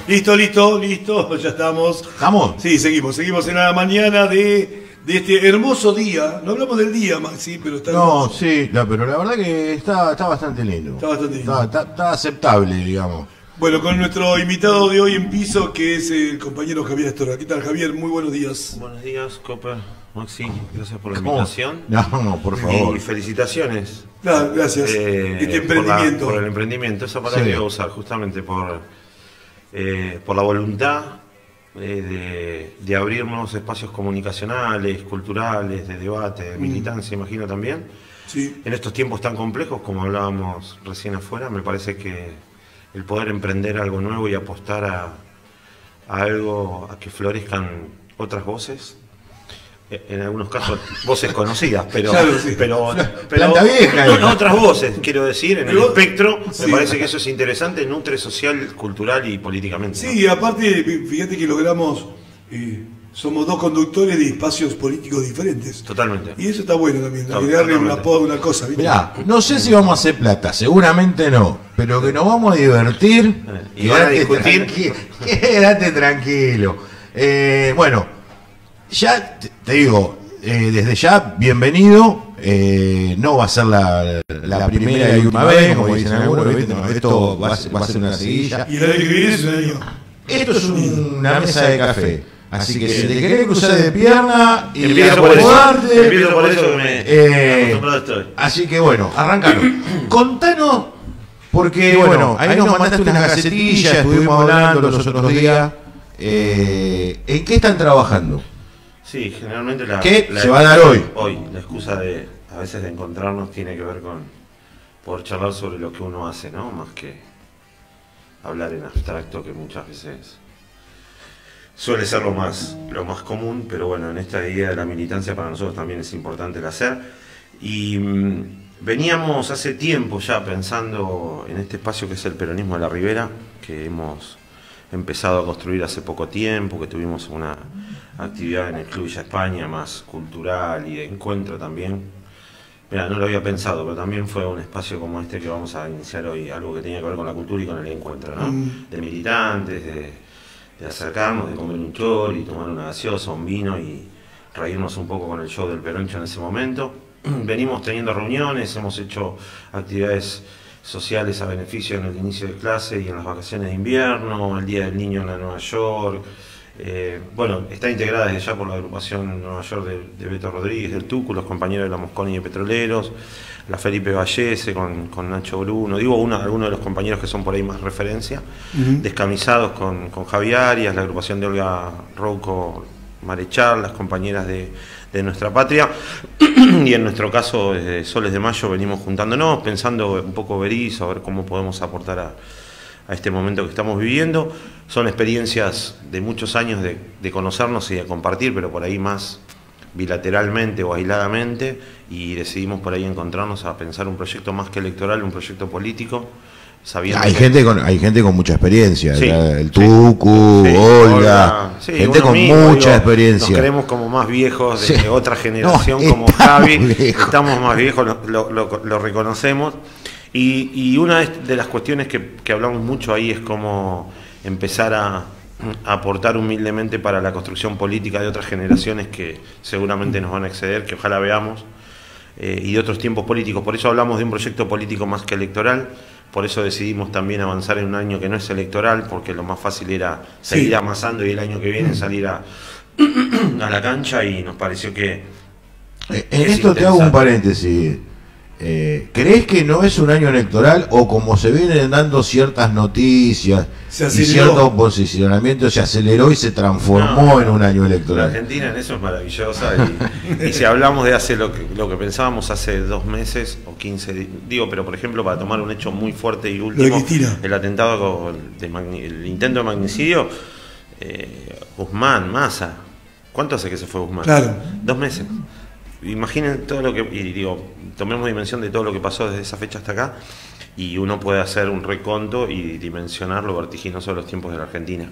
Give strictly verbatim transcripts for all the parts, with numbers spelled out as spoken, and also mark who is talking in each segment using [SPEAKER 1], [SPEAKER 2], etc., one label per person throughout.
[SPEAKER 1] Listo, listo, listo, ya estamos.
[SPEAKER 2] ¿Estamos?
[SPEAKER 1] Sí, seguimos, seguimos en la mañana de, de este hermoso día. No hablamos del día, Maxi, pero está
[SPEAKER 2] No,
[SPEAKER 1] hermoso.
[SPEAKER 2] sí, no, pero la verdad que está, está bastante lindo.
[SPEAKER 1] Está bastante lindo.
[SPEAKER 2] Está, está- está aceptable, digamos.
[SPEAKER 1] Bueno, con nuestro invitado de hoy en piso, que es el compañero Javier Astorga. ¿Qué tal, Javier? Muy buenos días.
[SPEAKER 3] Buenos días, Cooper, Maxi, gracias por la
[SPEAKER 2] ¿Cómo?
[SPEAKER 3] invitación.
[SPEAKER 2] No, no, por favor.
[SPEAKER 3] Y felicitaciones.
[SPEAKER 1] Ah, gracias.
[SPEAKER 3] eh,
[SPEAKER 1] este
[SPEAKER 3] por la-
[SPEAKER 1] emprendimiento.
[SPEAKER 3] Por, el emprendimiento, esa palabra
[SPEAKER 2] Sí.
[SPEAKER 3] que iba a usar, justamente por, eh, por la voluntad eh, de, de abrir nuevos espacios comunicacionales, culturales, de debate, de militancia, imagino también.
[SPEAKER 1] Sí.
[SPEAKER 3] En estos tiempos tan complejos, como hablábamos recién afuera, me parece que el poder emprender algo nuevo y apostar a, a algo, a que florezcan otras voces, en algunos casos voces conocidas, pero,
[SPEAKER 1] Claro, sí.
[SPEAKER 3] pero, pero
[SPEAKER 2] Planta vieja.
[SPEAKER 3] no, no, otras voces, quiero decir, en el
[SPEAKER 1] Pero-
[SPEAKER 3] espectro,
[SPEAKER 1] sí.
[SPEAKER 3] me parece que eso es interesante, nutre social, cultural y políticamente. ¿no?
[SPEAKER 1] Sí, aparte, fíjate que logramos, eh, somos dos conductores de espacios políticos diferentes.
[SPEAKER 3] Totalmente.
[SPEAKER 1] Y eso está bueno también,
[SPEAKER 3] No,
[SPEAKER 1] agregarle una,
[SPEAKER 3] totalmente.
[SPEAKER 1] una cosa, ¿viste?
[SPEAKER 2] Mirá, no sé si vamos a hacer plata, seguramente no, pero que nos vamos a divertir.
[SPEAKER 3] Eh, y van a
[SPEAKER 2] quédate
[SPEAKER 3] discutir.
[SPEAKER 2] tranqui- quédate tranquilo. Eh, bueno, ya te, te digo, eh, desde ya, bienvenido. Eh, no va a ser la, la primera y última vez, como dicen algunos, ¿viste? No, esto va a ser, va a ser una seguilla.
[SPEAKER 1] Y el año que viene es un año.
[SPEAKER 2] Esto es un- una mesa de café. Así que si te querés cruzar de pierna y
[SPEAKER 3] Empiezo por eso,
[SPEAKER 2] acomodarte,
[SPEAKER 3] empiezo por eso que me
[SPEAKER 2] eh,
[SPEAKER 3] acostumbrado estoy.
[SPEAKER 2] así que bueno, arrancamos. Contanos, porque bueno, ahí nos mandaste unas gacetillas, estuvimos hablando los otros días. Eh, ¿En qué están trabajando?
[SPEAKER 3] Sí, generalmente la,
[SPEAKER 2] ¿Qué
[SPEAKER 3] la-
[SPEAKER 2] se va a dar hoy?
[SPEAKER 3] Hoy, la excusa de a veces de encontrarnos tiene que ver con poder charlar sobre lo que uno hace, ¿no? Más que hablar en abstracto, que muchas veces suele ser lo más, lo más común, pero bueno, en esta idea de la militancia para nosotros también es importante el hacer. Y mm, veníamos hace tiempo ya pensando en este espacio que es el peronismo de la Ribera, que hemos empezado a construir hace poco tiempo, que tuvimos una actividad en el Club Villa España más cultural y de encuentro también. Mira, no lo había pensado, pero también fue un espacio como este que vamos a iniciar hoy, algo que tenía que ver con la cultura y con el encuentro, ¿no?
[SPEAKER 1] Mm.
[SPEAKER 3] De militantes, de, de acercarnos, de comer un chori, tomar una gaseosa, un vino y reírnos un poco con el show del Peroncho en ese momento. Venimos teniendo reuniones, hemos hecho actividades sociales a beneficio en el inicio de clase y en las vacaciones de invierno, el Día del Niño en la Nueva York. Eh, bueno, está integrada desde ya por la agrupación Nueva York de, de Beto Rodríguez, del Tucu, los compañeros de la Mosconi de Petroleros, la Felipe Vallese con, con Nacho Bruno, digo uno, algunos de los compañeros que son por ahí más referencia,
[SPEAKER 1] Ujú.
[SPEAKER 3] Descamisados con, con Javier Arias, la agrupación de Olga Rouco Marechal, las compañeras de, de Nuestra Patria, y en nuestro caso desde Soles de Mayo venimos juntándonos, pensando un poco Berizo, a ver cómo podemos aportar a a este momento que estamos viviendo. Son experiencias de muchos años de, de conocernos y de compartir, pero por ahí más bilateralmente o aisladamente, y decidimos por ahí encontrarnos a pensar un proyecto más que electoral, un proyecto político, sabiendo
[SPEAKER 2] Hay
[SPEAKER 3] que-
[SPEAKER 2] gente con, hay gente con mucha experiencia,
[SPEAKER 3] Sí,
[SPEAKER 2] la- el
[SPEAKER 3] sí.
[SPEAKER 2] Tucu,
[SPEAKER 3] Sí,
[SPEAKER 2] Olga,
[SPEAKER 3] sí,
[SPEAKER 2] gente
[SPEAKER 3] uno
[SPEAKER 2] con
[SPEAKER 3] mismo,
[SPEAKER 2] mucha
[SPEAKER 3] digo,
[SPEAKER 2] experiencia.
[SPEAKER 3] Nos creemos como más viejos de,
[SPEAKER 2] Sí.
[SPEAKER 3] de otra generación,
[SPEAKER 2] No,
[SPEAKER 3] como
[SPEAKER 2] estamos
[SPEAKER 3] Javi,
[SPEAKER 2] viejos.
[SPEAKER 3] estamos más viejos, lo, lo- lo- lo reconocemos. Y, y una de- de las cuestiones que, que hablamos mucho ahí es cómo empezar a, a aportar humildemente para la construcción política de otras generaciones que seguramente nos van a exceder, que ojalá veamos, eh, y de otros tiempos políticos. Por eso hablamos de un proyecto político más que electoral. Por eso decidimos también avanzar en un año que no es electoral, porque lo más fácil era seguir
[SPEAKER 1] Sí.
[SPEAKER 3] amasando y el año que viene salir a, a la cancha, y nos pareció que...
[SPEAKER 2] Eh, En
[SPEAKER 3] es
[SPEAKER 2] esto te hago un
[SPEAKER 3] interesante.
[SPEAKER 2] paréntesis. Eh, ¿Crees que no es un año electoral o como se vienen dando ciertas noticias
[SPEAKER 1] Se
[SPEAKER 2] y
[SPEAKER 1] aceleró.
[SPEAKER 2] cierto posicionamiento se aceleró y se transformó
[SPEAKER 3] No,
[SPEAKER 2] en un año
[SPEAKER 3] La
[SPEAKER 2] electoral?
[SPEAKER 3] Argentina en eso es maravillosa, y, y si hablamos de hace lo que, lo que pensábamos hace dos meses o quince, di- digo, pero por ejemplo, para tomar un hecho muy fuerte y último,
[SPEAKER 1] Cristina.
[SPEAKER 3] el atentado, con- de magni- el intento de magnicidio, eh, Guzmán, Massa, ¿cuánto hace que se fue Guzmán?
[SPEAKER 1] Claro.
[SPEAKER 3] Dos meses. Imaginen todo lo que, y digo, tomemos dimensión de todo lo que pasó desde esa fecha hasta acá, y uno puede hacer un reconto y dimensionar lo vertiginoso de los tiempos de la Argentina.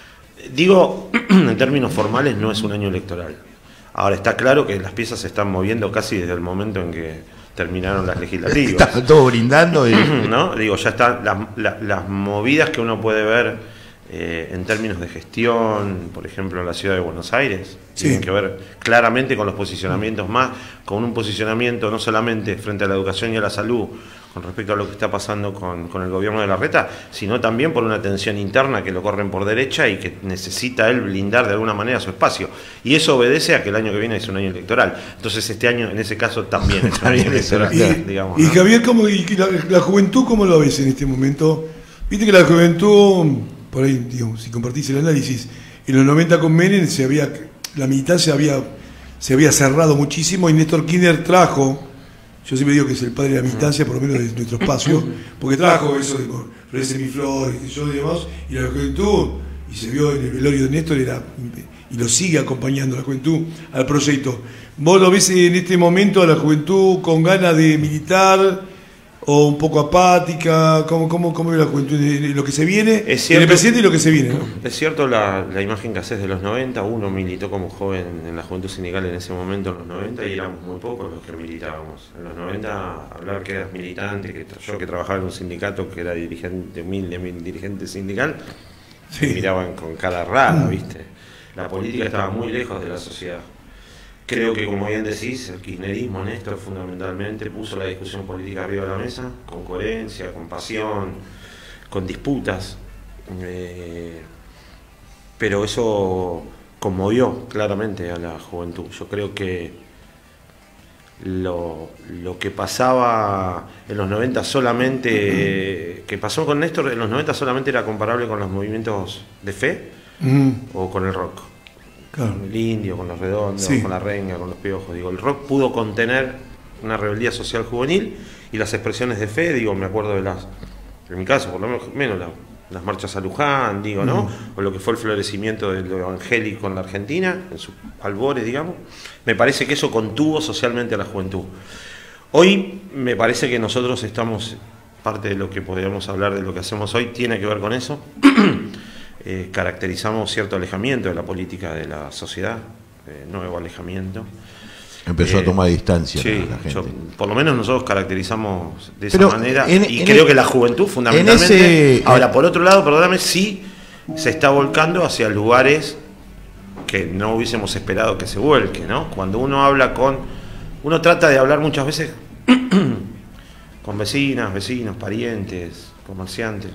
[SPEAKER 3] Digo, en términos formales no es un año electoral. Ahora está claro que las piezas se están moviendo casi desde el momento en que terminaron las legislativas.
[SPEAKER 2] Está todo brindando y...
[SPEAKER 3] ¿No? Digo, ya están las, las- las movidas que uno puede ver eh, en términos de gestión, por ejemplo, en la ciudad de Buenos Aires,
[SPEAKER 1] Sí.
[SPEAKER 3] tienen que ver claramente con los posicionamientos más, con un posicionamiento no solamente frente a la educación y a la salud, con respecto a lo que está pasando con, con el gobierno de Larreta, sino también por una tensión interna que lo corren por derecha y que necesita él blindar de alguna manera su espacio. Y eso obedece a que el año que viene es un año electoral. Entonces este año, en ese caso, también es un año electoral,
[SPEAKER 1] Y,
[SPEAKER 3] digamos,
[SPEAKER 1] y
[SPEAKER 3] ¿no?
[SPEAKER 1] Javier, ¿cómo, y la, la juventud cómo lo ves en este momento? Viste que la juventud, por ahí, digamos, si compartís el análisis, en los noventa con Menem se había, la militancia había, se había cerrado muchísimo y Néstor Kirchner trajo, yo siempre digo que es el padre de la militancia, por lo menos de nuestro espacio, porque trajo eso de Florece mi flor y yo y demás, y la juventud, y se vio en el velorio de Néstor, era, y lo sigue acompañando la juventud al proyecto. ¿Vos lo ves en este momento a la juventud con ganas de militar o un poco apática? ¿Cómo, cómo, cómo ve la juventud en lo que se viene?
[SPEAKER 3] Es cierto,
[SPEAKER 1] en el presente y lo que se viene, ¿no?
[SPEAKER 3] Es cierto la, la imagen que haces de los noventa, uno militó como joven en la juventud sindical en ese momento, en los noventa, y éramos muy pocos los que militábamos. En los noventa, hablar que eras militante, que yo que trabajaba en un sindicato, que era dirigente, humilde dirigente sindical,
[SPEAKER 1] Sí.
[SPEAKER 3] me miraban con cara rara, ¿viste? La política estaba muy lejos de la sociedad. Creo que, como bien decís, el kirchnerismo, Néstor, fundamentalmente puso la discusión política arriba de la mesa, con coherencia, con pasión, con disputas, eh, pero eso conmovió claramente a la juventud. Yo creo que lo, lo que pasaba en los noventa solamente, que pasó con Néstor en los noventa solamente era comparable con los movimientos de fe
[SPEAKER 1] Mm,
[SPEAKER 3] o con el rock.
[SPEAKER 1] claro.
[SPEAKER 3] Con el indio, con los redondos,
[SPEAKER 1] Sí.
[SPEAKER 3] con la renga, con los piojos. Digo, el rock pudo contener una rebeldía social juvenil y las expresiones de fe, digo, me acuerdo de las, en mi caso, por lo menos la, las marchas a Luján, digo, ¿no?
[SPEAKER 1] Mm.
[SPEAKER 3] O lo que fue el florecimiento del evangélico en la Argentina, en sus albores, digamos. Me parece que eso contuvo socialmente a la juventud. Hoy me parece que nosotros estamos, parte de lo que podríamos hablar de lo que hacemos hoy, tiene que ver con eso. Eh, caracterizamos cierto alejamiento de la política de la sociedad, eh, nuevo alejamiento.
[SPEAKER 2] Empezó
[SPEAKER 3] Eh,
[SPEAKER 2] a tomar distancia
[SPEAKER 3] sí,
[SPEAKER 2] la gente.
[SPEAKER 3] yo- por lo menos nosotros caracterizamos de esa
[SPEAKER 2] Pero
[SPEAKER 3] manera
[SPEAKER 2] en-
[SPEAKER 3] y
[SPEAKER 2] en
[SPEAKER 3] creo
[SPEAKER 2] el-
[SPEAKER 3] que la juventud fundamentalmente.
[SPEAKER 2] ese-
[SPEAKER 3] ahora, por otro lado, perdóname, sí se está volcando hacia lugares que no hubiésemos esperado que se vuelque, ¿no? Cuando uno habla con, uno trata de hablar muchas veces con vecinas, vecinos, parientes, comerciantes,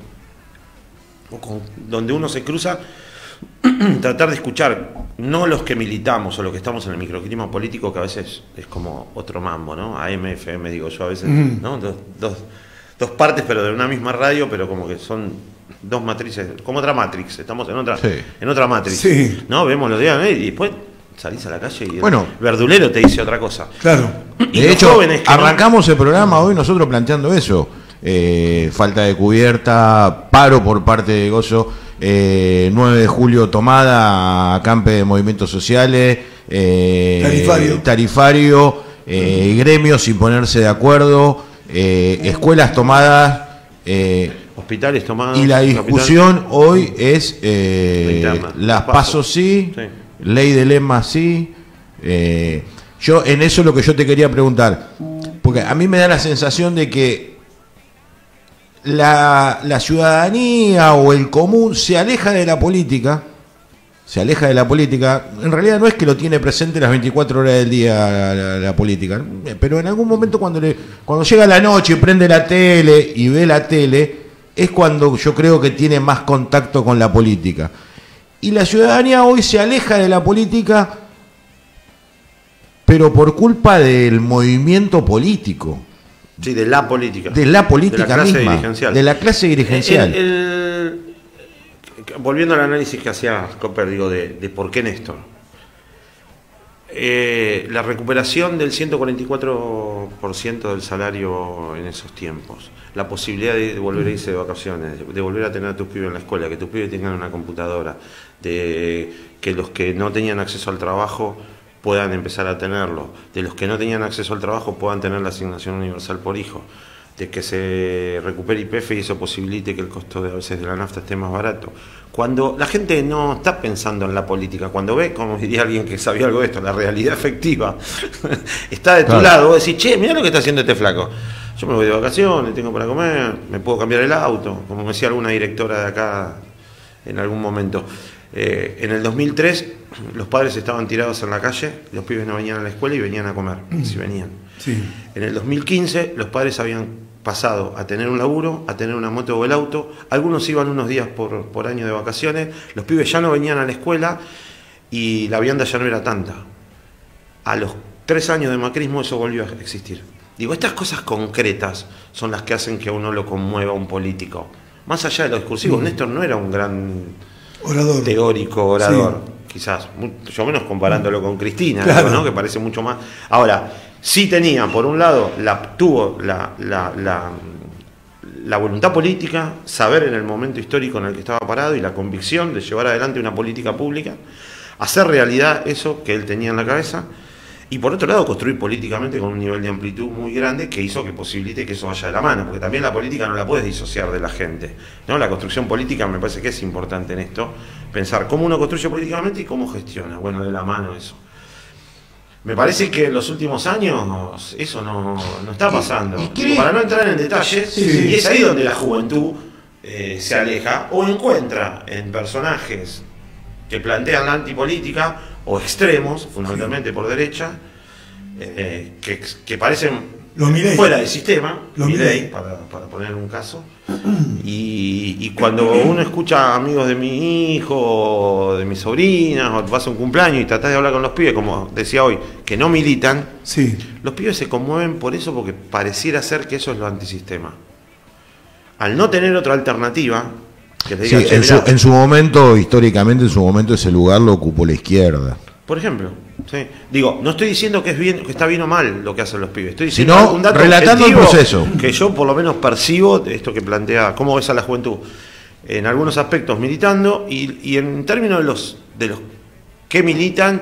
[SPEAKER 3] o con, donde uno se cruza, tratar de escuchar, no los que militamos o los que estamos en el microclima político, que a veces es como otro mambo, ¿no? A M, F M, digo yo, a veces,
[SPEAKER 1] Mm.
[SPEAKER 3] ¿no? Dos, dos, dos partes, pero de una misma radio, pero como que son dos matrices, como otra Matrix, estamos en otra,
[SPEAKER 2] Sí.
[SPEAKER 3] en otra Matrix,
[SPEAKER 1] Sí.
[SPEAKER 3] ¿no? Vemos los días, ¿eh? Y después salís a la calle y
[SPEAKER 2] Bueno.
[SPEAKER 3] el verdulero te dice otra cosa.
[SPEAKER 1] Claro.
[SPEAKER 3] Y
[SPEAKER 2] De
[SPEAKER 3] los
[SPEAKER 2] hecho,
[SPEAKER 3] jóvenes que no-
[SPEAKER 2] arrancamos el programa hoy nosotros planteando eso. Eh, falta de cubierta, paro por parte de Gozo, eh, nueve de julio tomada, acampe de movimientos sociales, eh,
[SPEAKER 1] Tarifario.
[SPEAKER 2] tarifario, eh, gremios sin ponerse de acuerdo, eh, escuelas tomadas, eh,
[SPEAKER 3] Hospitales tomados.
[SPEAKER 2] y la
[SPEAKER 3] capital.
[SPEAKER 2] discusión hoy es eh,
[SPEAKER 3] La interna,
[SPEAKER 2] las
[SPEAKER 3] los
[SPEAKER 2] pasos
[SPEAKER 3] pasos.
[SPEAKER 2] sí,
[SPEAKER 3] Sí.
[SPEAKER 2] ley de lema sí. eh, yo en eso es lo que yo te quería preguntar, porque a mí me da la sensación de que la, la ciudadanía o el común se aleja de la política, se aleja de la política. En realidad no es que lo tiene presente las veinticuatro horas del día la, la- la política, pero en algún momento cuando, le, cuando llega la noche y prende la tele y ve la tele, es cuando yo creo que tiene más contacto con la política. Y la ciudadanía hoy se aleja de la política, pero por culpa del movimiento político,
[SPEAKER 3] Sí, de la política.
[SPEAKER 2] de la política
[SPEAKER 3] De la clase
[SPEAKER 2] misma,
[SPEAKER 3] dirigencial.
[SPEAKER 2] de la clase dirigencial.
[SPEAKER 3] El- el- volviendo al análisis que hacía Copper, digo, de, de por qué Néstor. Eh, la recuperación del ciento cuarenta y cuatro por ciento del salario en esos tiempos, la posibilidad de volver a irse de vacaciones, de, de volver a tener a tus pibes en la escuela, que tus pibes tengan una computadora, de que los que no tenían acceso al trabajo puedan empezar a tenerlo, de los que no tenían acceso al trabajo puedan tener la asignación universal por hijo, de que se recupere I P F y eso posibilite que el costo de a veces de la nafta esté más barato. Cuando la gente no está pensando en la política, cuando ve, como diría alguien que sabía algo de esto, la realidad efectiva, está de tu
[SPEAKER 2] Claro.
[SPEAKER 3] lado, vos decís, che, mirá lo que está haciendo este flaco. Yo me voy de vacaciones, tengo para comer, me puedo cambiar el auto, como me decía alguna directora de acá, en algún momento. Eh, en el dos mil tres los padres estaban tirados en la calle, los pibes no venían a la escuela y venían a comer, si venían.
[SPEAKER 1] Sí.
[SPEAKER 3] En el dos mil quince los padres habían pasado a tener un laburo, a tener una moto o el auto, algunos iban unos días por, por año de vacaciones, los pibes ya no venían a la escuela y la vianda ya no era tanta. A los tres años de macrismo eso volvió a existir. Digo, estas cosas concretas son las que hacen que a uno lo conmueva un político. Más allá de lo discursivo, mm. Néstor no era un gran
[SPEAKER 1] orador.
[SPEAKER 3] teórico, orador, sí. Quizás, mucho menos comparándolo con Cristina,
[SPEAKER 1] claro.
[SPEAKER 3] ¿no? Que parece mucho más. Ahora, sí tenía, por un lado, la, tuvo la, la, la, la voluntad política, saber en el momento histórico en el que estaba parado y la convicción de llevar adelante una política pública, hacer realidad eso que él tenía en la cabeza, y por otro lado construir políticamente con un nivel de amplitud muy grande que hizo que posibilite que eso vaya de la mano, porque también la política no la puedes disociar de la gente, ¿no? La construcción política me parece que es importante en esto, pensar cómo uno construye políticamente y cómo gestiona, bueno, de la mano eso. Me parece que en los últimos años eso no, no está pasando. ¿Y, y para no entrar en detalles, sí, sí. Y es ahí donde la juventud eh, se aleja o encuentra en personajes que plantean la antipolítica o extremos, fundamentalmente por derecha, eh, que, que parecen fuera del sistema, Milei, para, para poner un caso. Y, y cuando uno escucha a amigos de mi hijo, o de mis sobrinas, o vas a un cumpleaños y tratás de hablar con los pibes, como decía hoy, que no militan,
[SPEAKER 1] sí.
[SPEAKER 3] Los pibes se conmueven por eso, porque pareciera ser que eso es lo antisistema. Al no tener otra alternativa, que le digan,
[SPEAKER 2] sí, en, su, en su momento, históricamente, en su momento ese lugar lo ocupó la izquierda.
[SPEAKER 3] Por ejemplo, sí. Digo, no estoy diciendo que es bien, que está bien o mal lo que hacen los pibes, estoy diciendo
[SPEAKER 2] sino
[SPEAKER 3] un dato
[SPEAKER 2] relatando el proceso
[SPEAKER 3] que yo por lo menos percibo de esto que plantea, cómo ves a la juventud, en algunos aspectos militando y, y en términos de los de los que militan,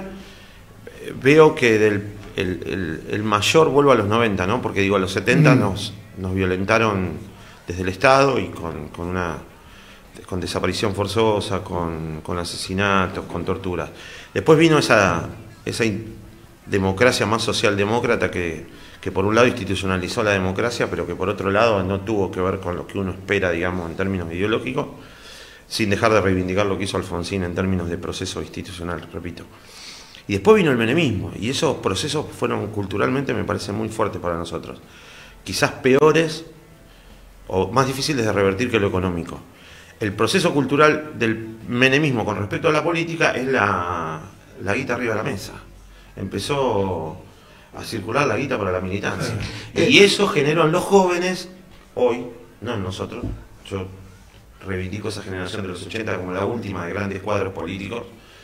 [SPEAKER 3] veo que del, el, el, el mayor vuelvo a los noventa, ¿no? Porque digo, a los setenta mm. nos, nos violentaron desde el Estado y con, con una con desaparición forzosa, con, con asesinatos, con torturas. Después vino esa, esa democracia más socialdemócrata que, que por un lado institucionalizó la democracia, pero que por otro lado no tuvo que ver con lo que uno espera, digamos, en términos ideológicos, sin dejar de reivindicar lo que hizo Alfonsín en términos de proceso institucional, repito. Y después vino el menemismo, y esos procesos fueron culturalmente, me parece, muy fuertes para nosotros. Quizás peores o más difíciles de revertir que lo económico. El proceso cultural del menemismo con respecto a la política es la, la guita arriba de la mesa. Empezó a circular la guita para la militancia. Y eso generó en los jóvenes, hoy, no en nosotros, yo reivindico esa generación de los ochenta como la última de grandes cuadros políticos,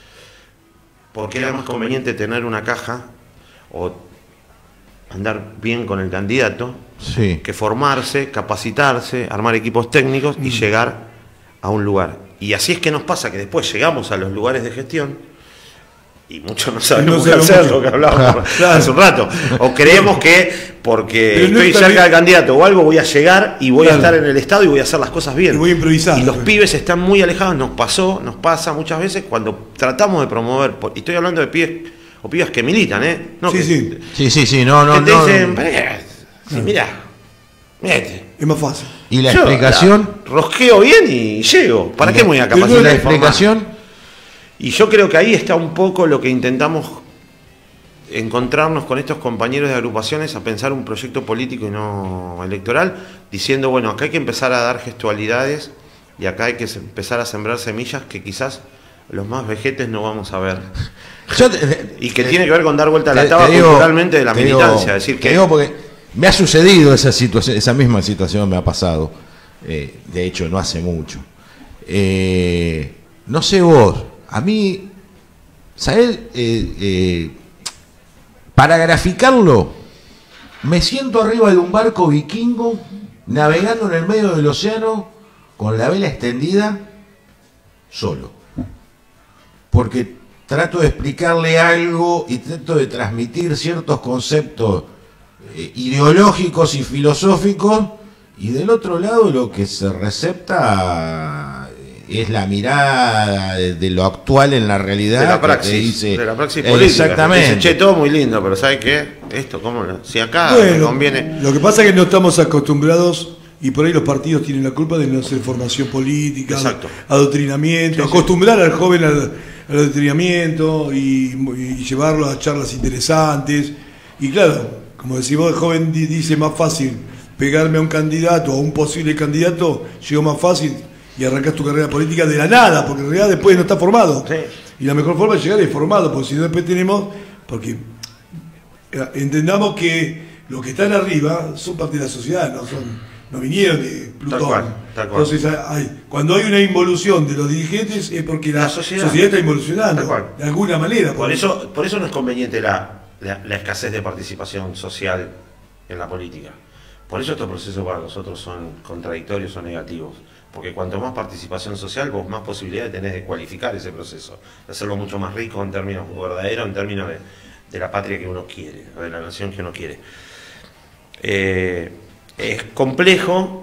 [SPEAKER 3] porque era más conveniente tener una caja o andar bien con el candidato,
[SPEAKER 2] sí.
[SPEAKER 3] que formarse, capacitarse, armar equipos técnicos y mm. llegar a un lugar. Y así es que nos pasa que después llegamos a los lugares de gestión y muchos no saben no qué hacer, lo que hablábamos claro. hace un rato. O creemos que porque no estoy cerca bien. del candidato o algo voy a llegar y voy claro. a estar en el Estado y voy a hacer las cosas bien.
[SPEAKER 1] Y voy a improvisar.
[SPEAKER 3] Y los pibes están muy alejados. Nos pasó, nos pasa muchas veces cuando tratamos de promover, y estoy hablando de pibes o pibas que militan, ¿eh? No,
[SPEAKER 1] sí,
[SPEAKER 3] que,
[SPEAKER 1] sí.
[SPEAKER 2] sí, sí, sí, no, no,
[SPEAKER 3] que te
[SPEAKER 2] no.
[SPEAKER 3] dicen, sí, no. mirá, mirate.
[SPEAKER 1] Es más fácil.
[SPEAKER 2] ¿Y la
[SPEAKER 3] Yo
[SPEAKER 2] explicación?
[SPEAKER 3] La rosqueo bien y llego. ¿Para qué me voy a capacitar?
[SPEAKER 2] ¿La explicación?
[SPEAKER 3] Y yo creo que ahí está un poco lo que intentamos encontrarnos con estos compañeros de agrupaciones a pensar un proyecto político y no electoral, diciendo, bueno, acá hay que empezar a dar gestualidades y acá hay que empezar a sembrar semillas que quizás los más vejetes no vamos a ver. Yo te, y que te, tiene que ver con dar vuelta a la taba culturalmente de la militancia.
[SPEAKER 2] Digo,
[SPEAKER 3] decir que
[SPEAKER 2] digo porque me ha sucedido esa situación, esa misma situación me ha pasado, eh, de hecho no hace mucho. Eh, no sé vos, a mí, ¿sabés? Eh, eh, para graficarlo, me siento arriba de un barco vikingo, navegando en el medio del océano, con la vela extendida, solo. Porque trato de explicarle algo y trato de transmitir ciertos conceptos eh, ideológicos y filosóficos, y del otro lado lo que se recepta es la mirada de, de lo actual en la realidad.
[SPEAKER 3] De la praxis,
[SPEAKER 2] dice,
[SPEAKER 3] de la praxis política.
[SPEAKER 2] Exactamente.
[SPEAKER 3] Dice, che, todo muy lindo, pero ¿sabes qué? Esto, ¿cómo? Si acá
[SPEAKER 1] bueno,
[SPEAKER 3] me conviene...
[SPEAKER 1] Lo que pasa es que no estamos acostumbrados y por ahí los partidos tienen la culpa de no hacer formación política,
[SPEAKER 3] Exacto.
[SPEAKER 1] adoctrinamiento,
[SPEAKER 3] Sí,
[SPEAKER 1] acostumbrar sí. al joven al, al adoctrinamiento y, y llevarlo a charlas interesantes. Y claro, como decimos, el joven dice más fácil pegarme a un candidato, a un posible candidato, llegó más fácil y arrancás tu carrera política de la nada, porque en realidad después no está formado.
[SPEAKER 3] Sí.
[SPEAKER 1] Y la mejor forma es llegar es formado, porque si no después tenemos, porque entendamos que los que están arriba son parte de la sociedad, no son, no vinieron de Plutón.
[SPEAKER 3] Tal cual, tal cual.
[SPEAKER 1] Entonces hay, cuando hay una involución de los dirigentes es porque la, la sociedad, sociedad está involucionando de alguna manera.
[SPEAKER 3] Por eso, por eso no es conveniente la, la, la escasez de participación social en la política. Por eso estos procesos para nosotros son contradictorios o negativos. Porque cuanto más participación social, vos más posibilidades tenés de cualificar ese proceso, de hacerlo mucho más rico en términos verdaderos, en términos de, de la patria que uno quiere, o de la nación que uno quiere. Eh, es complejo.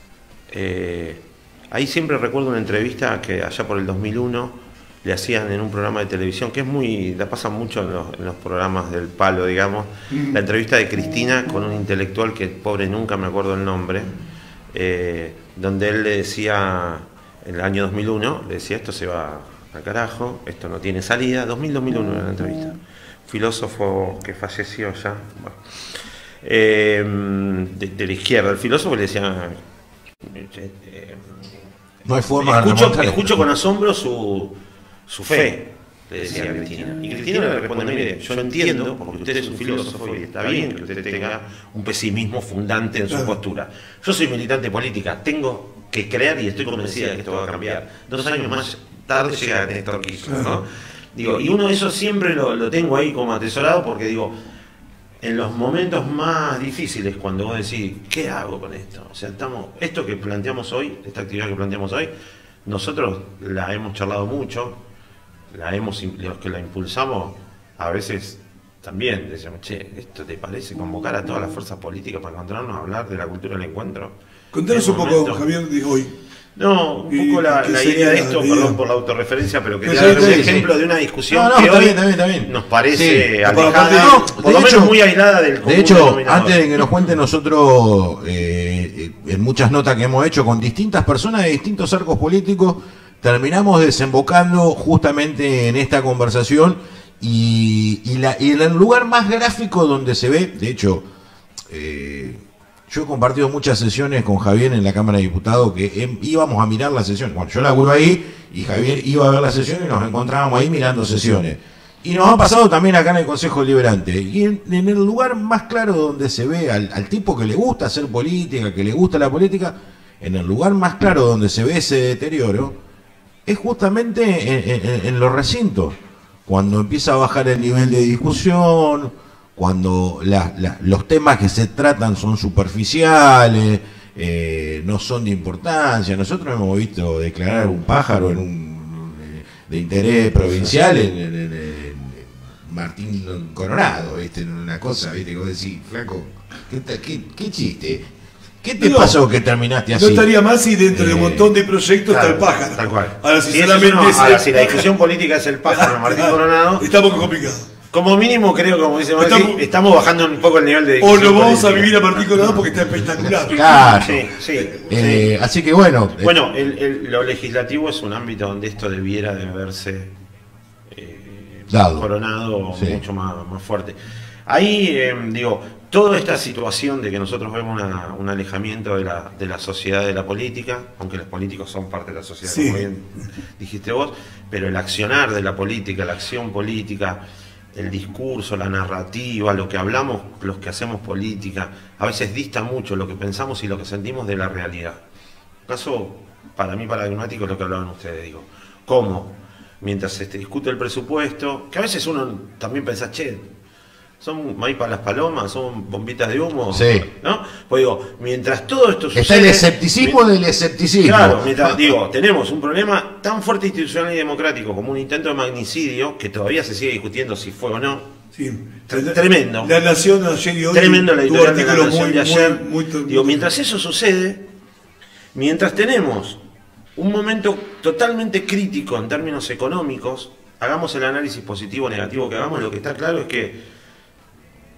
[SPEAKER 3] Eh, ahí siempre recuerdo una entrevista que allá por el dos mil uno le hacían en un programa de televisión, que es muy, la pasan mucho en los, en los programas del palo, digamos, la entrevista de Cristina con un intelectual que, pobre, nunca me acuerdo el nombre, eh, donde él le decía, en el año dos mil uno, le decía, esto se va al carajo, esto no tiene salida, dos mil, dos mil uno era la entrevista, filósofo que falleció ya, bueno, eh, de, de la izquierda, el filósofo le decía, eh,
[SPEAKER 2] no hay forma
[SPEAKER 3] escucho,
[SPEAKER 2] de
[SPEAKER 3] escucho con asombro su, su fe, le decía a Cristina. Y Cristina le responde, mire, yo entiendo, porque usted es un filósofo y está bien que usted tenga un pesimismo fundante en su postura. Yo soy militante política, tengo que creer y estoy convencida de que esto va a cambiar. Dos años más tarde llega Néstor Kirchner, ¿no? Digo, y uno de eso siempre lo, lo tengo ahí como atesorado porque digo, en los momentos más difíciles, cuando vos decís, ¿qué hago con esto? O sea, estamos, esto que planteamos hoy, esta actividad que planteamos hoy, nosotros la hemos charlado mucho, la hemos, los que la impulsamos, a veces también decíamos, che, ¿esto te parece convocar a todas las fuerzas políticas para encontrarnos a hablar de la cultura del encuentro?
[SPEAKER 1] Contanos un poco, momento, Javier, de hoy.
[SPEAKER 3] No, un poco la, la idea de esto, perdón por la autorreferencia, pero quería
[SPEAKER 2] sí,
[SPEAKER 3] dar un
[SPEAKER 2] sí,
[SPEAKER 3] ejemplo
[SPEAKER 2] sí.
[SPEAKER 3] de una discusión
[SPEAKER 2] no, no,
[SPEAKER 3] que
[SPEAKER 2] está
[SPEAKER 3] hoy
[SPEAKER 2] bien, está bien, está bien.
[SPEAKER 3] nos parece
[SPEAKER 2] sí.
[SPEAKER 3] alejada,
[SPEAKER 2] no,
[SPEAKER 3] por lo
[SPEAKER 2] hecho,
[SPEAKER 3] menos muy aislada del común
[SPEAKER 2] De hecho,
[SPEAKER 3] denominador.
[SPEAKER 2] Antes de que nos cuente nosotros, eh, en muchas notas que hemos hecho con distintas personas de distintos arcos políticos, terminamos desembocando justamente en esta conversación y, y, la, y el lugar más gráfico donde se ve, de hecho, eh, yo he compartido muchas sesiones con Javier en la Cámara de Diputados que eh, íbamos a mirar la sesión. Bueno, yo laburo ahí y Javier iba a ver la sesión y nos encontrábamos ahí mirando sesiones. Y nos ha pasado también acá en el Consejo Deliberante. Y en, en el lugar más claro donde se ve al, al tipo que le gusta hacer política, que le gusta la política, en el lugar más claro donde se ve ese deterioro, es justamente en, en, en los recintos. Cuando empieza a bajar el nivel de discusión, cuando la, la, los temas que se tratan son superficiales, eh, no son de importancia. Nosotros hemos visto declarar un pájaro en un de, de interés provincial en, en, en, en Martín Coronado, ¿viste? Una cosa, ¿viste? Como decís, flaco, ¿qué, qué, qué chiste? ¿Qué te no, pasó que terminaste así?
[SPEAKER 1] No estaría más si dentro eh, de un montón de proyectos
[SPEAKER 3] claro,
[SPEAKER 1] está el pájaro.
[SPEAKER 3] Tal cual.
[SPEAKER 1] Ahora, si,
[SPEAKER 3] si,
[SPEAKER 1] solamente
[SPEAKER 3] no,
[SPEAKER 1] es
[SPEAKER 3] ahora,
[SPEAKER 1] el
[SPEAKER 3] si la discusión política es el pájaro Martín Coronado,
[SPEAKER 1] está poco complicado.
[SPEAKER 3] Como mínimo, creo, como dice Martín, estamos, estamos bajando un poco el nivel de
[SPEAKER 1] discusión. O lo vamos política. a vivir a Martín Coronado porque está espectacular.
[SPEAKER 2] Claro.
[SPEAKER 3] Sí, sí,
[SPEAKER 2] eh,
[SPEAKER 3] sí.
[SPEAKER 2] Así que bueno.
[SPEAKER 3] Bueno, el, el, lo legislativo es un ámbito donde esto debiera de haberse eh, coronado sí. mucho más, más fuerte. Ahí, eh, digo, toda esta situación de que nosotros vemos una, un alejamiento de la, de la sociedad de la política, aunque los políticos son parte de la sociedad, sí. como bien dijiste vos, pero el accionar de la política, la acción política, el discurso, la narrativa, lo que hablamos, los que hacemos política, a veces dista mucho lo que pensamos y lo que sentimos de la realidad. Caso, para mí, paradigmático es lo que hablaban ustedes, digo, ¿cómo? Mientras se discute el presupuesto, que a veces uno también piensa, che, son maíz para las palomas, son bombitas de humo,
[SPEAKER 2] sí.
[SPEAKER 3] ¿no? Pues digo, mientras todo esto sucede...
[SPEAKER 2] Está el escepticismo del escepticismo.
[SPEAKER 3] Claro, mientras, digo, tenemos un problema tan fuerte institucional y democrático como un intento de magnicidio, que todavía se sigue discutiendo si fue o no.
[SPEAKER 1] Sí.
[SPEAKER 3] Tremendo.
[SPEAKER 1] La Nación ayer y hoy...
[SPEAKER 3] Tremendo la editorial de la Nación
[SPEAKER 1] muy,
[SPEAKER 3] de ayer.
[SPEAKER 1] Muy, muy,
[SPEAKER 3] digo, mientras eso sucede, mientras tenemos un momento totalmente crítico en términos económicos, hagamos el análisis positivo o negativo que hagamos, lo que está claro es que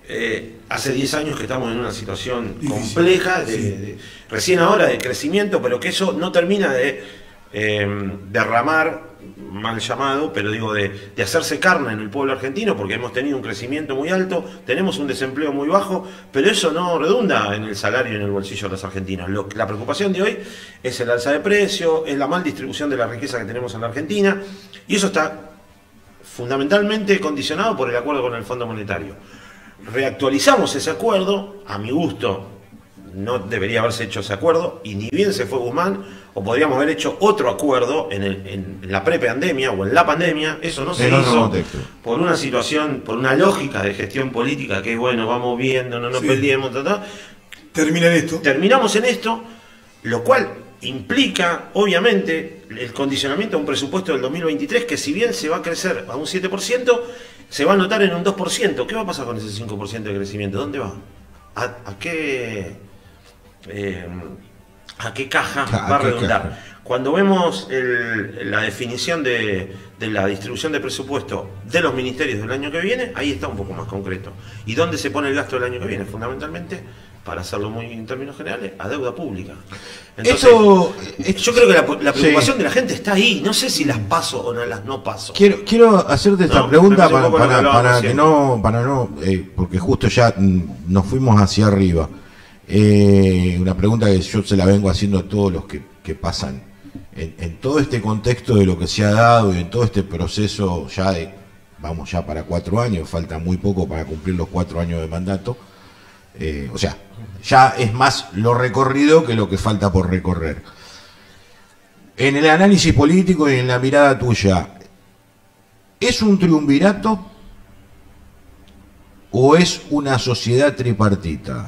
[SPEAKER 3] Eh, hace diez años que estamos en una situación
[SPEAKER 1] Difícil,
[SPEAKER 3] compleja, de,
[SPEAKER 1] sí.
[SPEAKER 3] de, recién ahora de crecimiento, pero que eso no termina de eh, derramar, mal llamado, pero digo, de, de hacerse carne en el pueblo argentino, porque hemos tenido un crecimiento muy alto, tenemos un desempleo muy bajo, pero eso no redunda en el salario y en el bolsillo de los argentinos. Lo, la preocupación de hoy es el alza de precios, es la mal distribución de la riqueza que tenemos en la Argentina, y eso está fundamentalmente condicionado por el acuerdo con el Fondo Monetario. Reactualizamos ese acuerdo, a mi gusto no debería haberse hecho ese acuerdo, y ni bien se fue Guzmán, o podríamos haber hecho otro acuerdo en, el, en la prepandemia o en la pandemia. Eso no se
[SPEAKER 2] En otro
[SPEAKER 3] hizo
[SPEAKER 2] contexto.
[SPEAKER 3] por una situación, por una lógica de gestión política que bueno, vamos viendo, no nos
[SPEAKER 1] Sí.
[SPEAKER 3] peleemos, ta, ta.
[SPEAKER 1] Termina en esto.
[SPEAKER 3] Terminamos en esto, lo cual implica, obviamente, el condicionamiento a un presupuesto del dos mil veintitrés que, si bien se va a crecer a un siete por ciento, se va a notar en un dos por ciento. ¿Qué va a pasar con ese cinco por ciento de crecimiento? ¿Dónde va? ¿A, a qué, eh, a qué caja
[SPEAKER 2] ¿A
[SPEAKER 3] va a
[SPEAKER 2] qué
[SPEAKER 3] redundar?
[SPEAKER 2] caja?
[SPEAKER 3] Cuando vemos el- la definición de, de la distribución de presupuesto de los ministerios del año que viene, ahí está un poco más concreto. ¿Y dónde se pone el gasto del año que viene? Fundamentalmente, para hacerlo muy en términos generales, a deuda pública. Entonces,
[SPEAKER 2] Esto, eh,
[SPEAKER 3] yo creo que la, la preocupación
[SPEAKER 2] sí.
[SPEAKER 3] de la gente está ahí. No sé si las paso o no las no paso.
[SPEAKER 2] Quiero, quiero hacerte esta
[SPEAKER 3] No,
[SPEAKER 2] pregunta
[SPEAKER 3] me parece
[SPEAKER 2] para,
[SPEAKER 3] un poco lo que
[SPEAKER 2] para,
[SPEAKER 3] hablábamos
[SPEAKER 2] para que
[SPEAKER 3] siempre.
[SPEAKER 2] no, para no, eh, porque justo ya mm, nos fuimos hacia arriba. Eh, una pregunta que yo se la vengo haciendo a todos los que, que pasan en, en todo este contexto de lo que se ha dado y en todo este proceso ya de, vamos ya para cuatro años, falta muy poco para cumplir los cuatro años de mandato. Eh, o sea, ya es más lo recorrido que lo que falta por recorrer. En el análisis político y en la mirada tuya, ¿es un triunvirato o es una sociedad tripartita?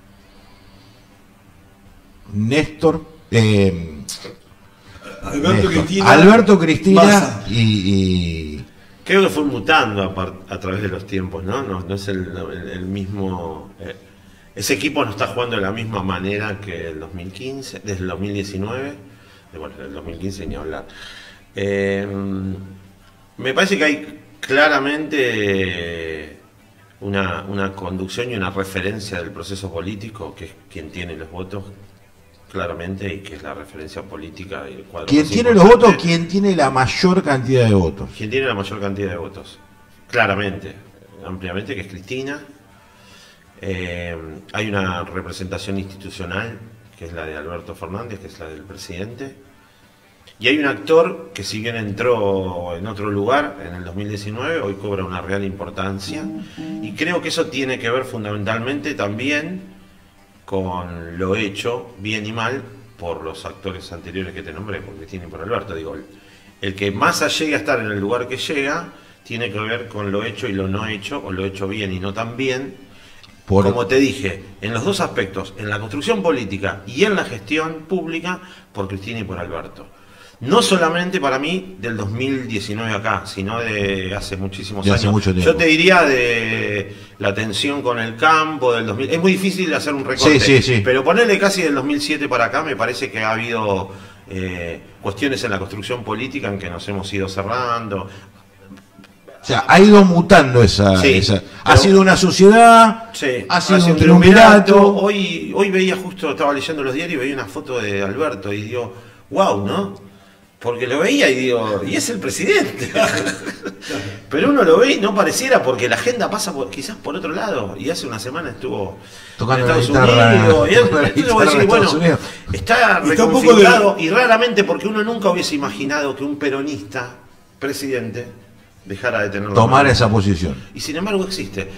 [SPEAKER 2] Néstor, eh,
[SPEAKER 1] Alberto
[SPEAKER 2] Néstor,
[SPEAKER 1] Cristina.
[SPEAKER 2] Alberto Cristina
[SPEAKER 1] Massa.
[SPEAKER 2] y, y-
[SPEAKER 3] Creo que fue mutando a, par- a través de los tiempos, ¿no? No, no es el, el- el mismo... eh, ese equipo no está jugando de la misma manera que el dos mil quince, desde el dos mil diecinueve, eh, bueno, el dos mil quince ni hablar. Eh, me parece que hay claramente una, una conducción y una referencia del proceso político, que es quien tiene los votos, claramente, y que es la referencia política y el cuadro
[SPEAKER 2] ¿quién
[SPEAKER 3] más
[SPEAKER 2] tiene los
[SPEAKER 3] importante.
[SPEAKER 2] votos? ¿Quién tiene la mayor cantidad de votos?
[SPEAKER 3] Quien tiene la mayor cantidad de votos, claramente, ampliamente, que es Cristina. Eh, hay una representación institucional, que es la de Alberto Fernández, que es la del presidente. Y hay un actor que, si bien entró en otro lugar en el dos mil diecinueve, hoy cobra una real importancia. Y creo que eso tiene que ver fundamentalmente también con lo hecho, bien y mal, por los actores anteriores que te nombré, por Cristina y por Alberto. Digo, el, el que Massa llegue a estar en el lugar que llega, tiene que ver con lo hecho y lo no hecho, o lo hecho bien y no tan bien.
[SPEAKER 2] Por-
[SPEAKER 3] Como te dije, en los dos aspectos, en la construcción política y en la gestión pública, por Cristina y por Alberto. No solamente para mí del dos mil diecinueve acá, sino de hace muchísimos
[SPEAKER 2] De
[SPEAKER 3] años.
[SPEAKER 2] hace mucho tiempo.
[SPEAKER 3] Yo te diría de la tensión con el campo del dos mil. Es muy difícil hacer un recorte,
[SPEAKER 2] Sí, sí, sí.
[SPEAKER 3] pero ponerle casi del dos mil siete para acá, me parece que ha habido eh, cuestiones en la construcción política en que nos hemos ido cerrando.
[SPEAKER 2] O sea, ha ido mutando esa...
[SPEAKER 3] Sí,
[SPEAKER 2] esa- ha
[SPEAKER 3] pero-
[SPEAKER 2] sido una sociedad,
[SPEAKER 3] Sí,
[SPEAKER 2] ha sido
[SPEAKER 3] hace
[SPEAKER 2] un triunvirato.
[SPEAKER 3] Hoy, hoy veía justo, estaba leyendo los diarios y veía una foto de Alberto y digo, wow, ¿no? Porque lo veía y digo, y es el presidente. Pero uno lo ve y no pareciera, porque la agenda pasa por- quizás por otro lado. Y hace una semana estuvo
[SPEAKER 2] Tocando
[SPEAKER 3] en
[SPEAKER 2] la
[SPEAKER 3] Estados
[SPEAKER 2] guitarra,
[SPEAKER 3] Unidos. Y él-
[SPEAKER 2] tocando la
[SPEAKER 3] entonces voy a
[SPEAKER 2] guitarra
[SPEAKER 3] decir,
[SPEAKER 2] en
[SPEAKER 3] bueno,
[SPEAKER 2] Estados Unidos.
[SPEAKER 3] está
[SPEAKER 1] Y tampoco
[SPEAKER 3] reconfigurado. Y raramente, porque uno nunca hubiese imaginado que un peronista presidente dejara de tener la
[SPEAKER 2] Tomar
[SPEAKER 3] mano.
[SPEAKER 2] esa posición.
[SPEAKER 3] Y sin embargo existe.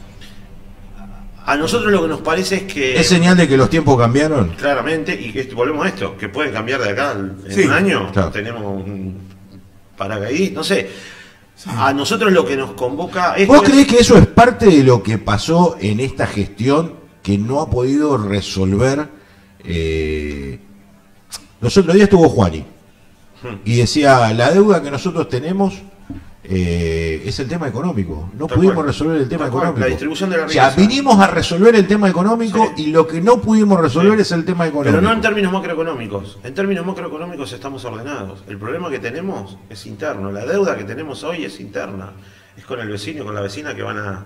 [SPEAKER 3] A nosotros lo que nos parece es que...
[SPEAKER 2] ¿Es señal de que los tiempos cambiaron?
[SPEAKER 3] Claramente, y que volvemos a esto, que pueden cambiar de acá en
[SPEAKER 1] Sí,
[SPEAKER 3] un año.
[SPEAKER 2] claro.
[SPEAKER 3] Tenemos un paracaidista, no sé. A nosotros lo que nos convoca es...
[SPEAKER 2] ¿Vos creés que eso es parte de lo que pasó en esta gestión que no ha podido resolver? Eh... Los otros días estuvo Juani y decía, la deuda que nosotros tenemos eh, es el tema económico. No
[SPEAKER 3] Tal
[SPEAKER 2] pudimos
[SPEAKER 3] cual.
[SPEAKER 2] resolver el tema
[SPEAKER 3] Tal cual,
[SPEAKER 2] económico.
[SPEAKER 3] la distribución de la
[SPEAKER 2] O sea,
[SPEAKER 3] riqueza.
[SPEAKER 2] vinimos a resolver el tema económico
[SPEAKER 3] Sí.
[SPEAKER 2] y lo que no pudimos resolver
[SPEAKER 3] Sí.
[SPEAKER 2] es el tema económico.
[SPEAKER 3] Pero no en términos macroeconómicos. En términos macroeconómicos estamos ordenados. El problema que tenemos es interno. La deuda que tenemos hoy es interna. Es con el vecino y con la vecina que van a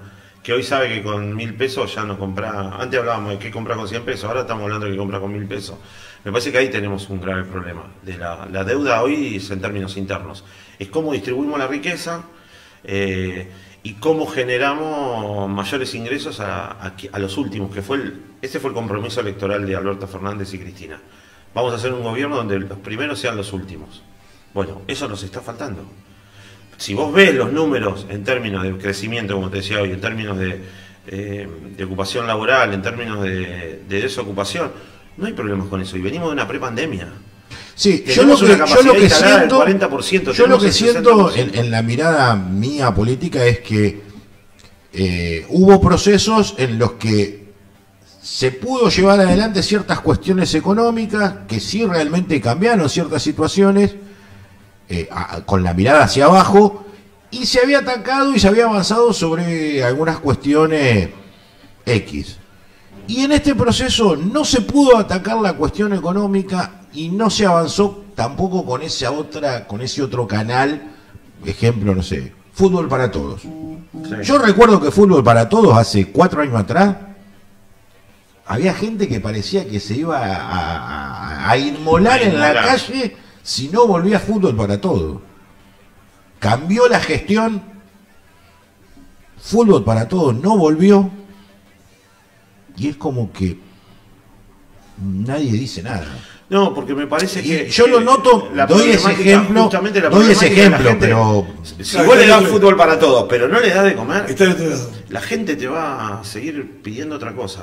[SPEAKER 3] que hoy sabe que con mil pesos ya no compra. Antes hablábamos de que compra con cien pesos, ahora estamos hablando de que compra con mil pesos. Me parece que ahí tenemos un grave problema. De la, la deuda hoy es en términos internos. Es cómo distribuimos la riqueza eh, y cómo generamos mayores ingresos a, a, a los últimos, que fue el, ese fue el compromiso electoral de Alberto Fernández y Cristina. Vamos a hacer un gobierno donde los primeros sean los últimos. Bueno, eso nos está faltando. Si vos ves los números en términos de crecimiento, como te decía hoy, en términos de, eh, de ocupación laboral, en términos de, de desocupación, no hay problemas con eso. Y venimos de una prepandemia.
[SPEAKER 2] Sí, yo lo que, yo lo que siento, cuarenta por ciento, yo lo que siento en, en la mirada mía política es que eh, hubo procesos en los que se pudo llevar adelante ciertas cuestiones económicas que sí realmente cambiaron ciertas situaciones. Eh, a, con la mirada hacia abajo, y se había atacado y se había avanzado sobre algunas cuestiones X. Y en este proceso no se pudo atacar la cuestión económica y no se avanzó tampoco con esa otra, con ese otro canal, ejemplo, no sé, fútbol para todos. Sí. Yo recuerdo que fútbol para todos hace cuatro años atrás había gente que parecía que se iba a, a, a inmolar en la calle si no volvía fútbol para todo. Cambió la gestión, fútbol para todos no volvió, y es como que nadie dice nada.
[SPEAKER 3] No, porque me parece que...
[SPEAKER 2] Y yo lo noto, doy ese ejemplo, doy ese ejemplo, gente, pero...
[SPEAKER 3] Si vos le das fútbol para todos, pero no le das de comer, la gente te va a seguir pidiendo otra cosa.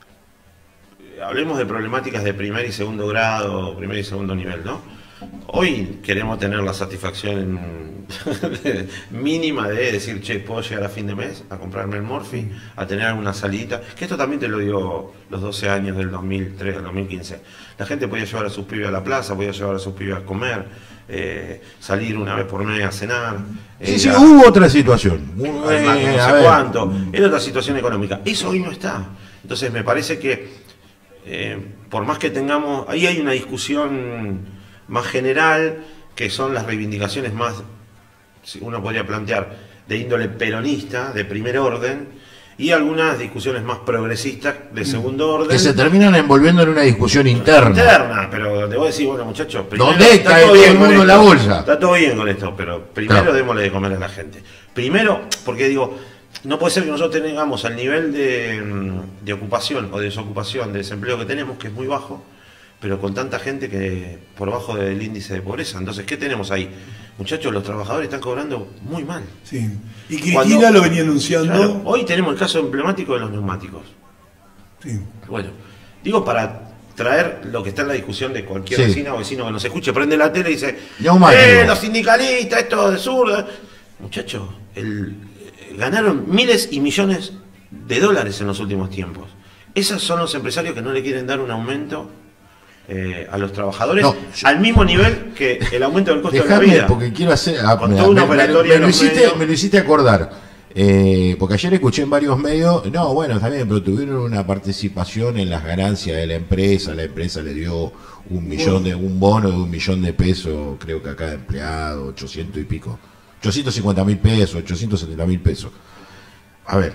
[SPEAKER 3] Hablemos de problemáticas de primer y segundo grado, primer y segundo nivel, ¿no? Hoy queremos tener la satisfacción mínima de decir, che, puedo llegar a fin de mes a comprarme el Morphy, a tener alguna salita, que esto también te lo digo los doce años del dos mil tres al dos mil quince. La gente podía llevar a sus pibes a la plaza, podía llevar a sus pibes a comer, eh, salir una vez por mes a cenar.
[SPEAKER 2] Sí, eh, sí, a, hubo otra situación.
[SPEAKER 3] Además, eh, no sé cuánto. Era otra situación económica. Eso hoy no está. Entonces me parece que, eh, por más que tengamos, ahí hay una discusión más general, que son las reivindicaciones más, uno podría plantear, de índole peronista, de primer orden, y algunas discusiones más progresistas, de segundo orden.
[SPEAKER 2] Que se terminan envolviendo en una discusión interna.
[SPEAKER 3] Interna, pero te voy a decir, bueno, muchachos, primero,
[SPEAKER 2] ¿dónde está todo el mundo en la bolsa?
[SPEAKER 3] Está todo bien con esto, pero primero claro. démosle de comer a la gente. Primero, porque digo, no puede ser que nosotros tengamos el nivel de, de ocupación o de desocupación, de desempleo que tenemos, que es muy bajo, pero con tanta gente que por bajo del índice de pobreza. Entonces, ¿qué tenemos ahí? Muchachos, los trabajadores están cobrando muy mal.
[SPEAKER 1] Sí. Y Cristina Cuando, lo venía anunciando.
[SPEAKER 3] Claro, hoy tenemos el caso emblemático de los neumáticos.
[SPEAKER 1] Sí.
[SPEAKER 3] Bueno, digo para traer lo que está en la discusión de cualquier sí. vecina o vecino que nos escuche, prende la tele y dice, eh, los sindicalistas, esto de sur. Muchachos, el, ganaron miles y millones de dólares en los últimos tiempos. Esos son los empresarios que no le quieren dar un aumento Eh, a los trabajadores no, yo, al mismo nivel que el aumento del costo de la vida.
[SPEAKER 2] Porque quiero hacer ah, me, me, me, me, lo hiciste, me lo hiciste acordar eh, porque ayer escuché en varios medios, no, bueno, también, pero tuvieron una participación en las ganancias de la empresa, la empresa le dio un millón de un bono de un millón de pesos, creo que a cada empleado, ochocientos y pico, ochocientos cincuenta mil pesos, ochocientos setenta mil pesos. A ver,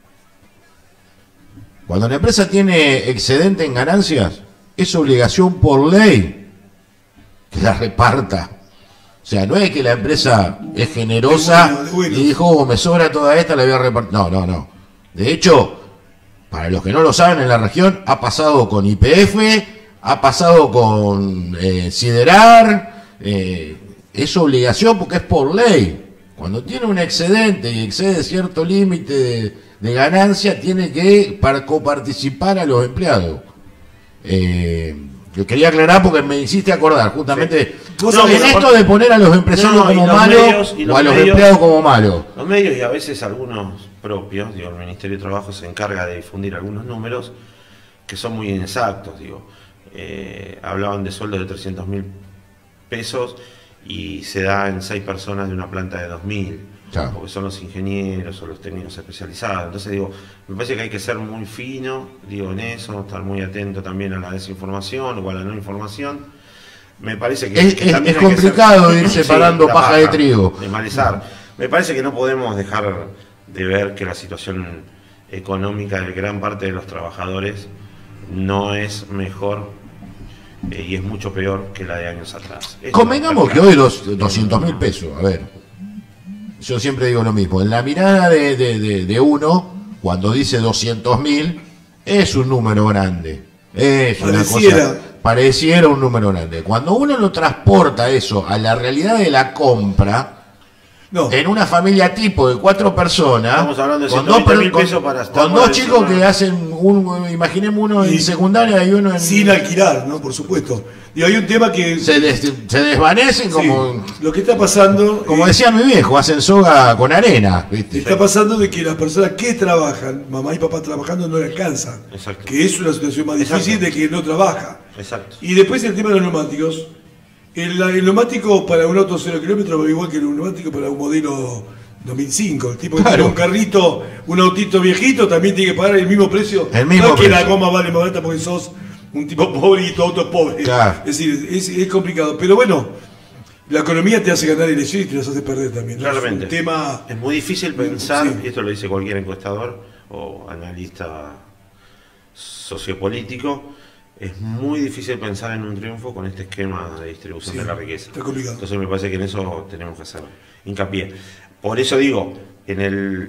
[SPEAKER 2] cuando la empresa tiene excedente en ganancias, es obligación por ley que la reparta. O sea, no es que la empresa es generosa bueno, bueno. y dijo, oh, me sobra toda esta, la voy a repartir. No, no, no. De hecho, para los que no lo saben, en la región ha pasado con Y P F, ha pasado con eh, Siderar, eh, es obligación porque es por ley. Cuando tiene un excedente y excede cierto límite de, de ganancia, tiene que coparticipar a los empleados. Eh, yo quería aclarar porque me hiciste acordar justamente sí. no, en esto de poner a los empresarios no, como malos o a los medios, empleados como malos.
[SPEAKER 3] Los medios y a veces algunos propios, digo, el Ministerio de Trabajo se encarga de difundir algunos números que son muy inexactos, digo. Eh, hablaban de sueldos de trescientos mil pesos y se da en seis personas de una planta de dos mil. Claro. Porque son los ingenieros o los técnicos especializados. Entonces digo, me parece que hay que ser muy fino, digo, en eso, estar muy atento también a la desinformación o a la no información. Me parece que
[SPEAKER 2] es,
[SPEAKER 3] que
[SPEAKER 2] es, es complicado ser, ir separando sí, paja, paja de trigo.
[SPEAKER 3] De malezar. Me parece que no podemos dejar de ver que la situación económica de gran parte de los trabajadores no es mejor eh, y es mucho peor que la de años atrás. Esto
[SPEAKER 2] Convengamos que hoy los doscientos mil pesos, a ver, yo siempre digo lo mismo, en la mirada de, de, de, de uno, cuando dice doscientos mil, es un número grande, es una
[SPEAKER 1] Pareciera.
[SPEAKER 2] cosa, pareciera un número grande. Cuando uno lo transporta eso a la realidad de la compra,
[SPEAKER 1] No.
[SPEAKER 2] en una familia tipo de cuatro personas,
[SPEAKER 3] Estamos hablando de
[SPEAKER 2] con
[SPEAKER 3] ciento
[SPEAKER 2] dos,
[SPEAKER 3] veinte mil
[SPEAKER 2] con-
[SPEAKER 3] pesos para estar
[SPEAKER 2] con
[SPEAKER 3] por
[SPEAKER 2] dos
[SPEAKER 3] encima.
[SPEAKER 2] chicos que hacen, un, imaginemos uno
[SPEAKER 1] Y-
[SPEAKER 2] en secundaria y uno en...
[SPEAKER 1] Sin alquilar, ¿no? Por supuesto. Y hay un tema que...
[SPEAKER 2] se, des- se desvanecen
[SPEAKER 1] sí,
[SPEAKER 2] como...
[SPEAKER 1] lo que está pasando...
[SPEAKER 2] Como
[SPEAKER 1] eh,
[SPEAKER 2] decía mi viejo, hacen soga con arena, ¿viste?
[SPEAKER 1] está pasando de que las personas que trabajan, mamá y papá trabajando, no le alcanzan.
[SPEAKER 3] Exacto.
[SPEAKER 1] Que es una situación más difícil
[SPEAKER 3] Exacto.
[SPEAKER 1] de que no trabaja.
[SPEAKER 3] Exacto.
[SPEAKER 1] Y después el tema de los neumáticos. El, el neumático para un auto cero kilómetros va igual que el neumático para un modelo dos mil cinco. El tipo que
[SPEAKER 2] Claro.
[SPEAKER 1] tiene un carrito, un autito viejito, también tiene que pagar el mismo precio.
[SPEAKER 2] El mismo
[SPEAKER 1] no es que la
[SPEAKER 2] precio.
[SPEAKER 1] goma vale más barata porque sos un tipo pobre y tu auto es pobre.
[SPEAKER 2] Claro.
[SPEAKER 1] Es decir, es, es complicado. Pero bueno, la economía te hace ganar elecciones y te las hace perder también. ¿no?
[SPEAKER 3] Claramente.
[SPEAKER 1] Es un tema...
[SPEAKER 3] Es muy difícil pensar,
[SPEAKER 1] Sí.
[SPEAKER 3] y esto lo dice cualquier encuestador o analista sociopolítico, es muy difícil pensar en un triunfo con este esquema de distribución
[SPEAKER 1] Sí,
[SPEAKER 3] de la riqueza.
[SPEAKER 1] está complicado.
[SPEAKER 3] Entonces me parece que en eso tenemos que hacer hincapié. Por eso digo, en el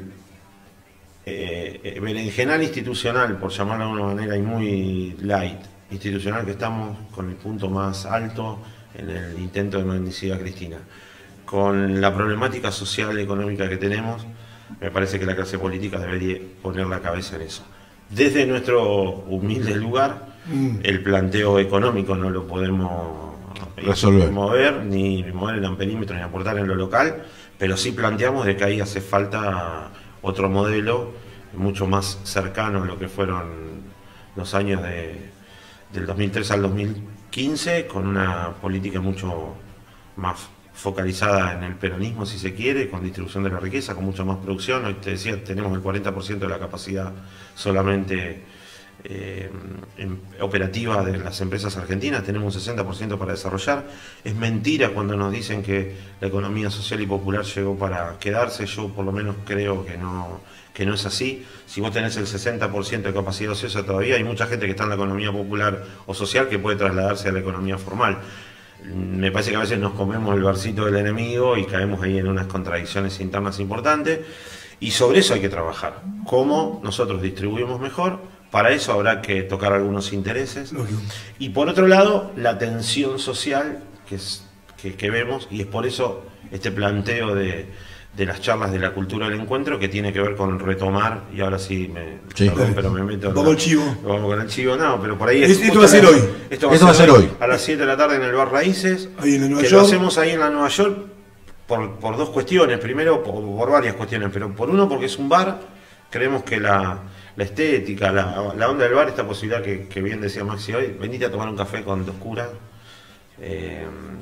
[SPEAKER 3] eh, berenjenal institucional, por llamarlo de alguna manera, y muy light, institucional, que estamos con el punto más alto en el intento de mendicidad Cristina, con la problemática social y económica que tenemos, me parece que la clase política debería poner la cabeza en eso. Desde nuestro humilde lugar,
[SPEAKER 1] Mm.
[SPEAKER 3] el planteo económico no lo podemos
[SPEAKER 2] Resolver.
[SPEAKER 3] mover, ni mover el amperímetro, ni aportar en lo local, pero sí planteamos de que ahí hace falta otro modelo mucho más cercano a lo que fueron los años de, del dos mil tres al dos mil quince, con una política mucho más focalizada en el peronismo, si se quiere, con distribución de la riqueza, con mucha más producción. Hoy te decía, tenemos el cuarenta por ciento de la capacidad solamente eh, en- operativa de las empresas argentinas, tenemos un sesenta por ciento para desarrollar. Es mentira cuando nos dicen que la economía social y popular llegó para quedarse. Yo por lo menos creo que no, que no es así. Si vos tenés el sesenta por ciento de capacidad ociosa todavía, hay mucha gente que está en la economía popular o social que puede trasladarse a la economía formal. Me parece que a veces nos comemos el versito del enemigo y caemos ahí en unas contradicciones internas importantes, y sobre eso hay que trabajar. ¿Cómo nosotros distribuimos mejor? Para eso habrá que tocar algunos intereses.
[SPEAKER 1] Lógico.
[SPEAKER 3] Y por otro lado, la tensión social que, es, que, que vemos, y es por eso este planteo de, de las charlas de la cultura del encuentro, que tiene que ver con retomar, y ahora sí, me,
[SPEAKER 2] Sí.
[SPEAKER 3] perdón, pero me meto en
[SPEAKER 1] Vamos
[SPEAKER 3] la-
[SPEAKER 1] al chivo.
[SPEAKER 3] Vamos con el chivo, no, pero por ahí
[SPEAKER 1] Es- esto
[SPEAKER 3] justo
[SPEAKER 1] va a ser
[SPEAKER 3] la-
[SPEAKER 1] hoy.
[SPEAKER 3] Esto va,
[SPEAKER 2] Esto
[SPEAKER 3] a, ser hoy, a
[SPEAKER 2] hoy.
[SPEAKER 3] las siete de la tarde en el Bar Raíces.
[SPEAKER 1] Ahí en Nueva
[SPEAKER 3] que
[SPEAKER 1] York.
[SPEAKER 3] lo hacemos ahí en la Nueva York por, por dos cuestiones. Primero, por, por varias cuestiones, pero por uno, porque es un bar. Creemos que la, la estética, la, la onda del bar, esta posibilidad que, que bien decía Maxi hoy, venite a tomar un café con dos curas. Eh,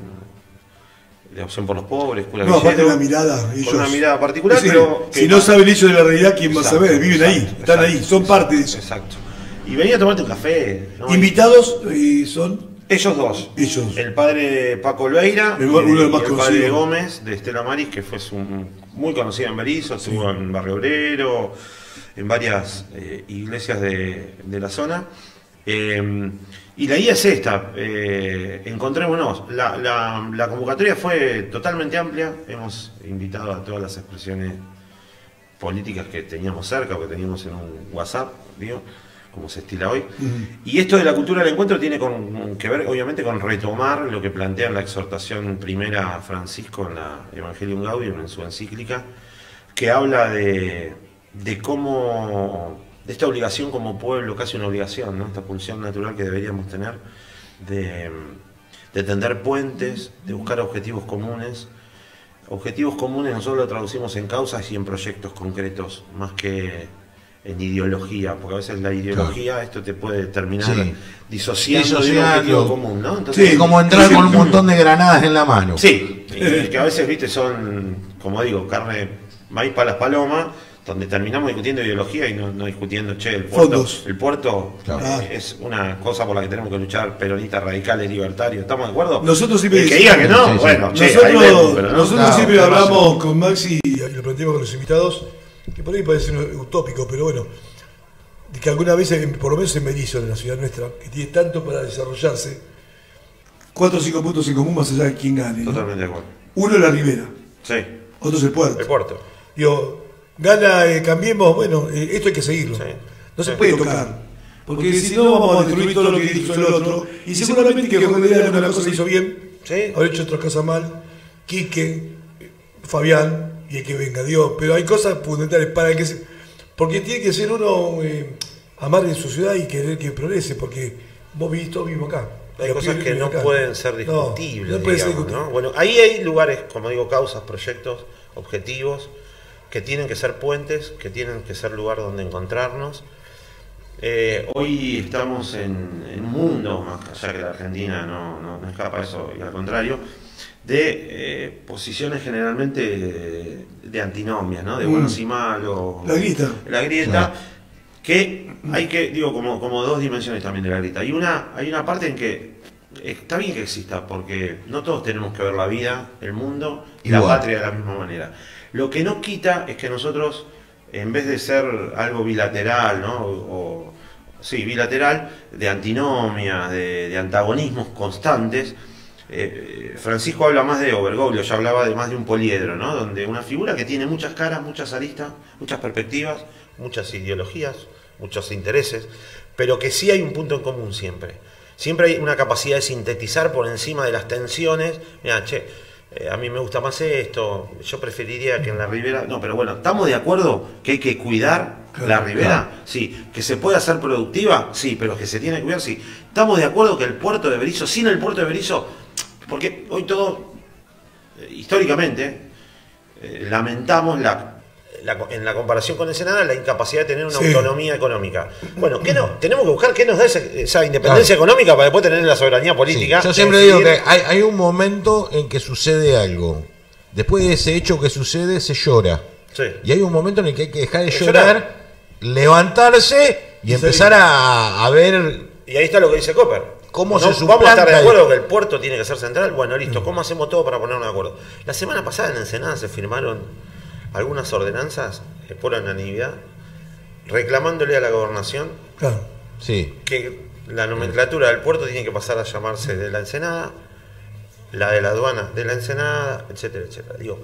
[SPEAKER 3] de opción por los pobres, cura
[SPEAKER 1] No, aparte
[SPEAKER 3] Villero,
[SPEAKER 1] una mirada. Ellos,
[SPEAKER 3] con una mirada particular,
[SPEAKER 1] Es decir,
[SPEAKER 3] pero que-
[SPEAKER 1] si no saben ellos de la realidad, ¿quién va a
[SPEAKER 3] Exacto,
[SPEAKER 1] saber? Viven ahí,
[SPEAKER 3] exacto,
[SPEAKER 1] están
[SPEAKER 3] exacto,
[SPEAKER 1] ahí, son parte de eso.
[SPEAKER 3] Exacto. Y venía a tomarte un café, ¿no?
[SPEAKER 1] Invitados eh, son
[SPEAKER 3] Ellos dos.
[SPEAKER 1] Ellos.
[SPEAKER 3] El padre Paco Olveira
[SPEAKER 1] El-
[SPEAKER 3] y,
[SPEAKER 1] uno de los
[SPEAKER 3] y
[SPEAKER 1] más
[SPEAKER 3] el padre
[SPEAKER 1] conocidos.
[SPEAKER 3] Gómez de Estela Maris, que fue su- muy conocida en Berizo, estuvo en Barrio Obrero, en varias eh, iglesias de, de la zona. Eh, y la guía es esta, eh, encontrémonos. La, la, la convocatoria fue totalmente amplia, hemos invitado a todas las expresiones políticas que teníamos cerca, o que teníamos en un WhatsApp, digo, como se estila hoy. Y esto de la cultura del encuentro tiene con- que ver, obviamente, con retomar lo que plantea en la exhortación primera Francisco en la Evangelium Gaudium, en su encíclica, que habla de, de cómo, de esta obligación como pueblo, casi una obligación, ¿no? Esta pulsión natural que deberíamos tener de, de tender puentes, de buscar objetivos comunes. Objetivos comunes nosotros lo traducimos en causas y en proyectos concretos, más que en ideología, porque a veces la ideología, esto te puede terminar
[SPEAKER 2] Sí.
[SPEAKER 3] disociando, de un
[SPEAKER 2] Disociando.
[SPEAKER 3] objetivo común, ¿no? Entonces,
[SPEAKER 2] Sí, como entrar con un montón de granadas en la mano.
[SPEAKER 3] sí, y que a veces, viste, son, como digo, carne, maíz para las palomas, donde terminamos discutiendo ideología y no, no discutiendo, che, el puerto,
[SPEAKER 1] Fondos.
[SPEAKER 3] el puerto
[SPEAKER 2] Claro.
[SPEAKER 3] eh, es una cosa por la que tenemos que luchar, peronistas, radicales, libertarios, ¿estamos de acuerdo?
[SPEAKER 1] Nosotros siempre
[SPEAKER 3] El que
[SPEAKER 1] decimos-
[SPEAKER 3] diga que no,
[SPEAKER 2] Sí, sí.
[SPEAKER 3] bueno, che, ahí
[SPEAKER 1] Nosotros,
[SPEAKER 3] vemos, pero no.
[SPEAKER 1] nosotros
[SPEAKER 2] Claro,
[SPEAKER 1] siempre
[SPEAKER 2] claro,
[SPEAKER 1] hablamos con Maxi y lo planteamos con los invitados que por ahí parece utópico, pero bueno, de que alguna vez, por lo menos en Berisso, en la ciudad nuestra, que tiene tanto para desarrollarse, cuatro o cinco puntos en común más allá de quién gane, ¿no?
[SPEAKER 3] Totalmente de acuerdo.
[SPEAKER 1] Uno es la Ribera,
[SPEAKER 3] Sí.
[SPEAKER 1] otro es el Puerto.
[SPEAKER 4] El Puerto.
[SPEAKER 1] Digo, gana, eh, cambiemos, bueno, eh, esto hay que seguirlo.
[SPEAKER 4] Sí.
[SPEAKER 1] No se
[SPEAKER 4] Sí.
[SPEAKER 1] puede tocar. Porque si no vamos a destruir todo lo que hizo el otro. Y seguramente que Juan de alguna cosa hizo bien,
[SPEAKER 4] Sí.
[SPEAKER 1] habrá hecho otras cosas mal, Quique, Fabián y el que venga Dios. Pero hay cosas fundamentales para el que se, porque tiene que ser uno eh, amar en su ciudad y querer que progrese, porque vos vivís todo mismo acá.
[SPEAKER 4] Hay
[SPEAKER 1] Los
[SPEAKER 4] cosas
[SPEAKER 1] pibes
[SPEAKER 4] que
[SPEAKER 1] viven
[SPEAKER 4] no
[SPEAKER 1] acá.
[SPEAKER 4] pueden ser
[SPEAKER 1] No,
[SPEAKER 4] discutibles,
[SPEAKER 1] no puede ser
[SPEAKER 4] digamos,
[SPEAKER 1] discutible.
[SPEAKER 4] ¿no? Bueno, ahí hay lugares, como digo, causas, proyectos, objetivos, que tienen que ser puentes, que tienen que ser lugar donde encontrarnos. Eh,
[SPEAKER 3] Hoy estamos en, en un mundo, más allá que la Argentina no, no, no escapa a eso, y al contrario, de eh, posiciones generalmente de, de antinomias, ¿no? De
[SPEAKER 1] Mm.
[SPEAKER 3] buenos y malos.
[SPEAKER 1] La grieta.
[SPEAKER 3] La grieta, que hay que, digo, como, como dos dimensiones también de la grieta. Hay una, hay una parte en que está bien que exista, porque no todos tenemos que ver la vida, el mundo y la
[SPEAKER 2] Igual.
[SPEAKER 3] patria de la misma manera. Lo que no quita es que nosotros, en vez de ser algo bilateral, ¿no? O, o- sí, bilateral, de antinomias, de, de antagonismos constantes, eh, Francisco habla más de Obergoglio, ya hablaba de más de un poliedro, ¿no? Donde una figura que tiene muchas caras, muchas aristas, muchas perspectivas,
[SPEAKER 4] muchas ideologías, muchos intereses, pero que sí hay un punto en común siempre. Siempre hay una capacidad de sintetizar por encima de las tensiones. Mira, che, eh, a mí me gusta más esto, yo preferiría que en la Ribera...
[SPEAKER 3] No, pero bueno, ¿estamos de acuerdo que hay que cuidar la Ribera? Sí. ¿Que se puede hacer productiva? Sí, pero que se tiene que cuidar, sí. ¿Estamos de acuerdo que el puerto de Berisso, sin el puerto de Berisso, porque hoy todo, eh, históricamente, eh, lamentamos la...
[SPEAKER 4] La- en la comparación con Ensenada, la incapacidad de tener una
[SPEAKER 1] Sí.
[SPEAKER 4] autonomía económica. Bueno, ¿qué no? Tenemos que buscar qué nos da esa, esa independencia económica para después tener la soberanía política.
[SPEAKER 2] Sí, yo
[SPEAKER 4] de
[SPEAKER 2] siempre digo
[SPEAKER 4] decidir.
[SPEAKER 2] que hay, hay un momento en que sucede algo. Después de ese hecho que sucede, se llora.
[SPEAKER 4] Sí.
[SPEAKER 2] Y hay un momento en el que hay que dejar de
[SPEAKER 4] De
[SPEAKER 2] llorar,
[SPEAKER 4] llorar.
[SPEAKER 2] levantarse y
[SPEAKER 1] Y
[SPEAKER 2] empezar
[SPEAKER 1] salir.
[SPEAKER 2] a, a ver
[SPEAKER 4] Y ahí está lo que dice Copper.
[SPEAKER 2] cómo
[SPEAKER 4] ¿No?
[SPEAKER 2] se
[SPEAKER 4] Vamos a estar de
[SPEAKER 2] suplanta el-
[SPEAKER 4] acuerdo que el puerto tiene que ser central. Bueno, listo. ¿Cómo hacemos todo para ponernos de acuerdo? La semana pasada en Ensenada se firmaron algunas ordenanzas eh, por unanimidad reclamándole a la gobernación
[SPEAKER 1] Claro.
[SPEAKER 2] Sí.
[SPEAKER 4] que la nomenclatura del puerto tiene que pasar a llamarse de la Ensenada, la de la aduana de la Ensenada, etcétera, etcétera. Digo,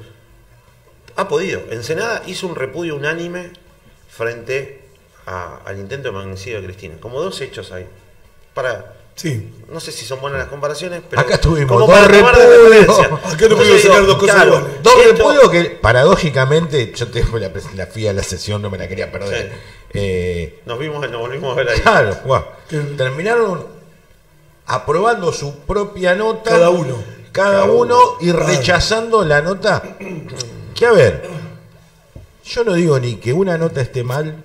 [SPEAKER 4] ha podido. Ensenada hizo un repudio unánime frente a- al intento de magnicidio de Cristina. Como dos hechos ahí. Para,
[SPEAKER 1] Sí.
[SPEAKER 4] no sé si son buenas las comparaciones, pero
[SPEAKER 2] Acá estuvimos,
[SPEAKER 4] como
[SPEAKER 2] dos
[SPEAKER 4] para tomar de
[SPEAKER 2] repudios.
[SPEAKER 4] referencia.
[SPEAKER 1] Acá no
[SPEAKER 4] Entonces
[SPEAKER 1] pudimos
[SPEAKER 4] digo,
[SPEAKER 1] sacar dos cosas
[SPEAKER 4] claro,
[SPEAKER 1] iguales.
[SPEAKER 2] Dos
[SPEAKER 4] esto-
[SPEAKER 2] repudios que paradójicamente, yo tengo la, la fui a la sesión, no me la quería perder.
[SPEAKER 4] Sí.
[SPEAKER 2] Eh,
[SPEAKER 4] Nos vimos, nos volvimos a ver ahí.
[SPEAKER 2] claro, guau.
[SPEAKER 1] Que-
[SPEAKER 2] terminaron aprobando su propia nota.
[SPEAKER 1] Cada uno.
[SPEAKER 2] Cada,
[SPEAKER 4] Cada
[SPEAKER 2] uno,
[SPEAKER 4] uno.
[SPEAKER 2] y rechazando la nota. Que a ver, yo no digo ni que una nota esté mal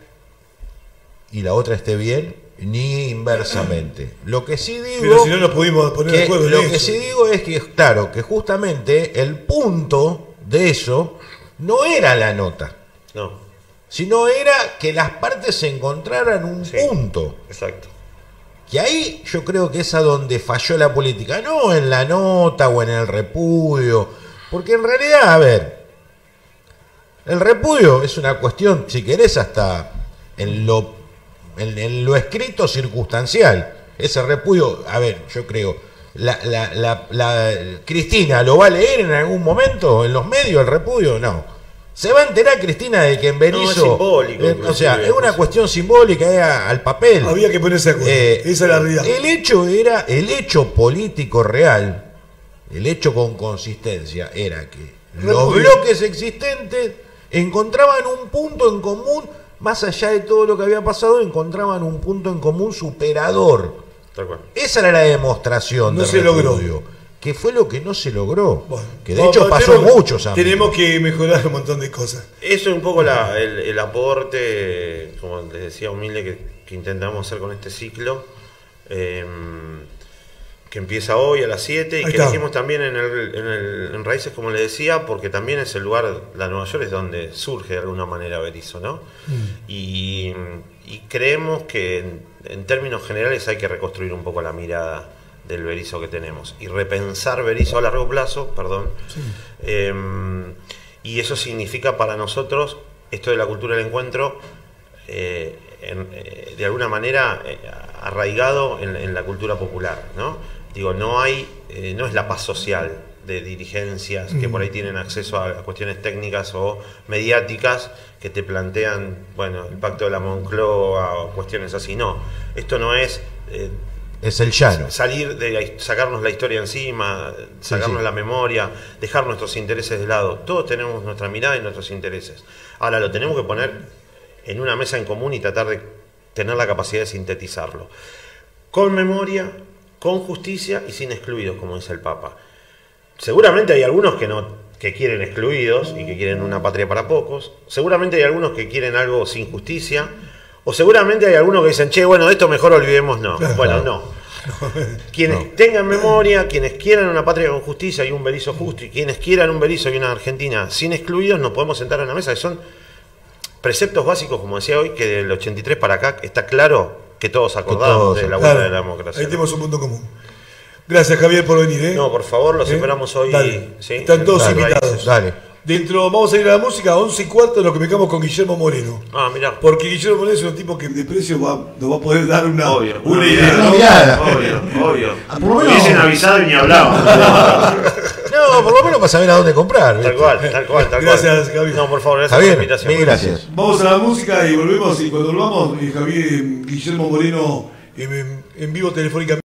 [SPEAKER 2] y la otra esté bien, ni inversamente. Lo que sí digo.
[SPEAKER 1] Pero si no nos pudimos poner de
[SPEAKER 2] que
[SPEAKER 1] acuerdo en
[SPEAKER 2] lo
[SPEAKER 1] eso.
[SPEAKER 2] que sí digo es que, claro, que justamente el punto de eso no era la nota,
[SPEAKER 4] No,
[SPEAKER 2] sino era que las partes se encontraran un
[SPEAKER 4] Sí.
[SPEAKER 2] punto.
[SPEAKER 4] exacto.
[SPEAKER 2] Que ahí yo creo que es a donde falló la política, no en la nota o en el repudio, porque en realidad, a ver, el repudio es una cuestión, si querés, hasta en lo, en, en lo escrito circunstancial. Ese repudio, a ver, yo creo, la, la, la, la- Cristina lo va a leer en algún momento en los medios, el repudio, no. Se va a enterar Cristina de que en Berisso,
[SPEAKER 4] es simbólico,
[SPEAKER 2] eh, o sea,
[SPEAKER 4] inclusive,
[SPEAKER 2] es una
[SPEAKER 4] no sé.
[SPEAKER 2] cuestión simbólica, es a- al papel.
[SPEAKER 1] Había que ponerse de acuerdo.
[SPEAKER 2] Eh,
[SPEAKER 1] Esa es la realidad.
[SPEAKER 2] El hecho era, el hecho político real, el hecho con consistencia, era que los
[SPEAKER 1] Repudio.
[SPEAKER 2] bloques existentes encontraban un punto en común, más allá de todo lo que había pasado, encontraban un punto en común superador.
[SPEAKER 4] Tal cual.
[SPEAKER 2] Esa era la demostración
[SPEAKER 1] No
[SPEAKER 2] del
[SPEAKER 1] se logró.
[SPEAKER 2] repudio, que fue lo que no se logró.
[SPEAKER 1] Bueno,
[SPEAKER 2] que de
[SPEAKER 1] vamos,
[SPEAKER 2] hecho pasó
[SPEAKER 1] tenemos-
[SPEAKER 2] muchos años.
[SPEAKER 1] Tenemos que mejorar un montón de cosas.
[SPEAKER 4] Eso es un poco la- el, el aporte, como les decía, humilde que, que intentamos hacer con este ciclo, eh, que empieza hoy a las siete y
[SPEAKER 1] Ahí
[SPEAKER 4] que
[SPEAKER 1] está.
[SPEAKER 4] elegimos también en, el, en, el- en Raíces, como les decía, porque también es el lugar, la Nueva York es donde surge de alguna manera Berisso, ¿no? Y, y creemos que en, en términos generales hay que reconstruir un poco la mirada del Berisso que tenemos y repensar Berisso a largo plazo, perdón. Eh, y eso significa para nosotros esto de la cultura del encuentro, eh, en, eh, de alguna manera eh, arraigado en, en la cultura popular, ¿no? Digo, no hay, eh, no es la paz social de dirigencias que por ahí tienen acceso a, a cuestiones técnicas o mediáticas que te plantean, bueno, el pacto de la Moncloa o cuestiones así. No, esto no es eh,
[SPEAKER 2] es el llano.
[SPEAKER 4] Salir de sacarnos la historia encima, sacarnos sí, sí. la memoria, dejar nuestros intereses de lado. Todos tenemos nuestra mirada y nuestros intereses. Ahora lo tenemos que poner en una mesa en común y tratar de tener la capacidad de sintetizarlo. Con memoria, con justicia y sin excluidos, como dice el Papa. Seguramente hay algunos que no que quieren excluidos y que quieren una patria para pocos. Seguramente hay algunos que quieren algo sin justicia. O seguramente hay algunos que dicen, che, bueno, de esto mejor olvidemos, no. Bueno, no. Quienes no. tengan memoria, quienes quieran una patria con justicia y un Berizo justo, y quienes quieran un Berizo y una Argentina sin excluidos, nos podemos sentar en una mesa, que son preceptos básicos, como decía hoy, que del ochenta y tres para acá está claro que todos acordamos todos, de la buena claro, de la democracia.
[SPEAKER 1] Ahí tenemos un punto común. Gracias, Javier, por venir. ¿eh?
[SPEAKER 4] No, por favor, los ¿Eh? esperamos hoy.
[SPEAKER 1] ¿sí? Están todos Dale, invitados.
[SPEAKER 2] Dale.
[SPEAKER 1] Dentro, vamos a ir a la música, once y cuarto nos comunicamos con Guillermo Moreno.
[SPEAKER 4] Ah, mirá.
[SPEAKER 1] Porque Guillermo Moreno es un tipo que de precio va, nos va a poder dar una,
[SPEAKER 3] obvio,
[SPEAKER 1] una
[SPEAKER 3] una
[SPEAKER 1] idea.
[SPEAKER 3] Una mirada. Obvio, obvio.
[SPEAKER 2] Ah, por lo menos
[SPEAKER 3] hubiesen avisado y ni hablaban.
[SPEAKER 2] No, por lo menos para saber a dónde comprar.
[SPEAKER 4] Tal cual, tal cual, tal
[SPEAKER 1] gracias,
[SPEAKER 4] cual.
[SPEAKER 1] Javier.
[SPEAKER 4] No, por favor, gracias
[SPEAKER 2] Javier,
[SPEAKER 4] por la invitación.
[SPEAKER 2] mil gracias.
[SPEAKER 1] Vamos a la música y volvemos. Y cuando volvamos, eh, Javier, Guillermo Moreno en, en vivo telefónicamente.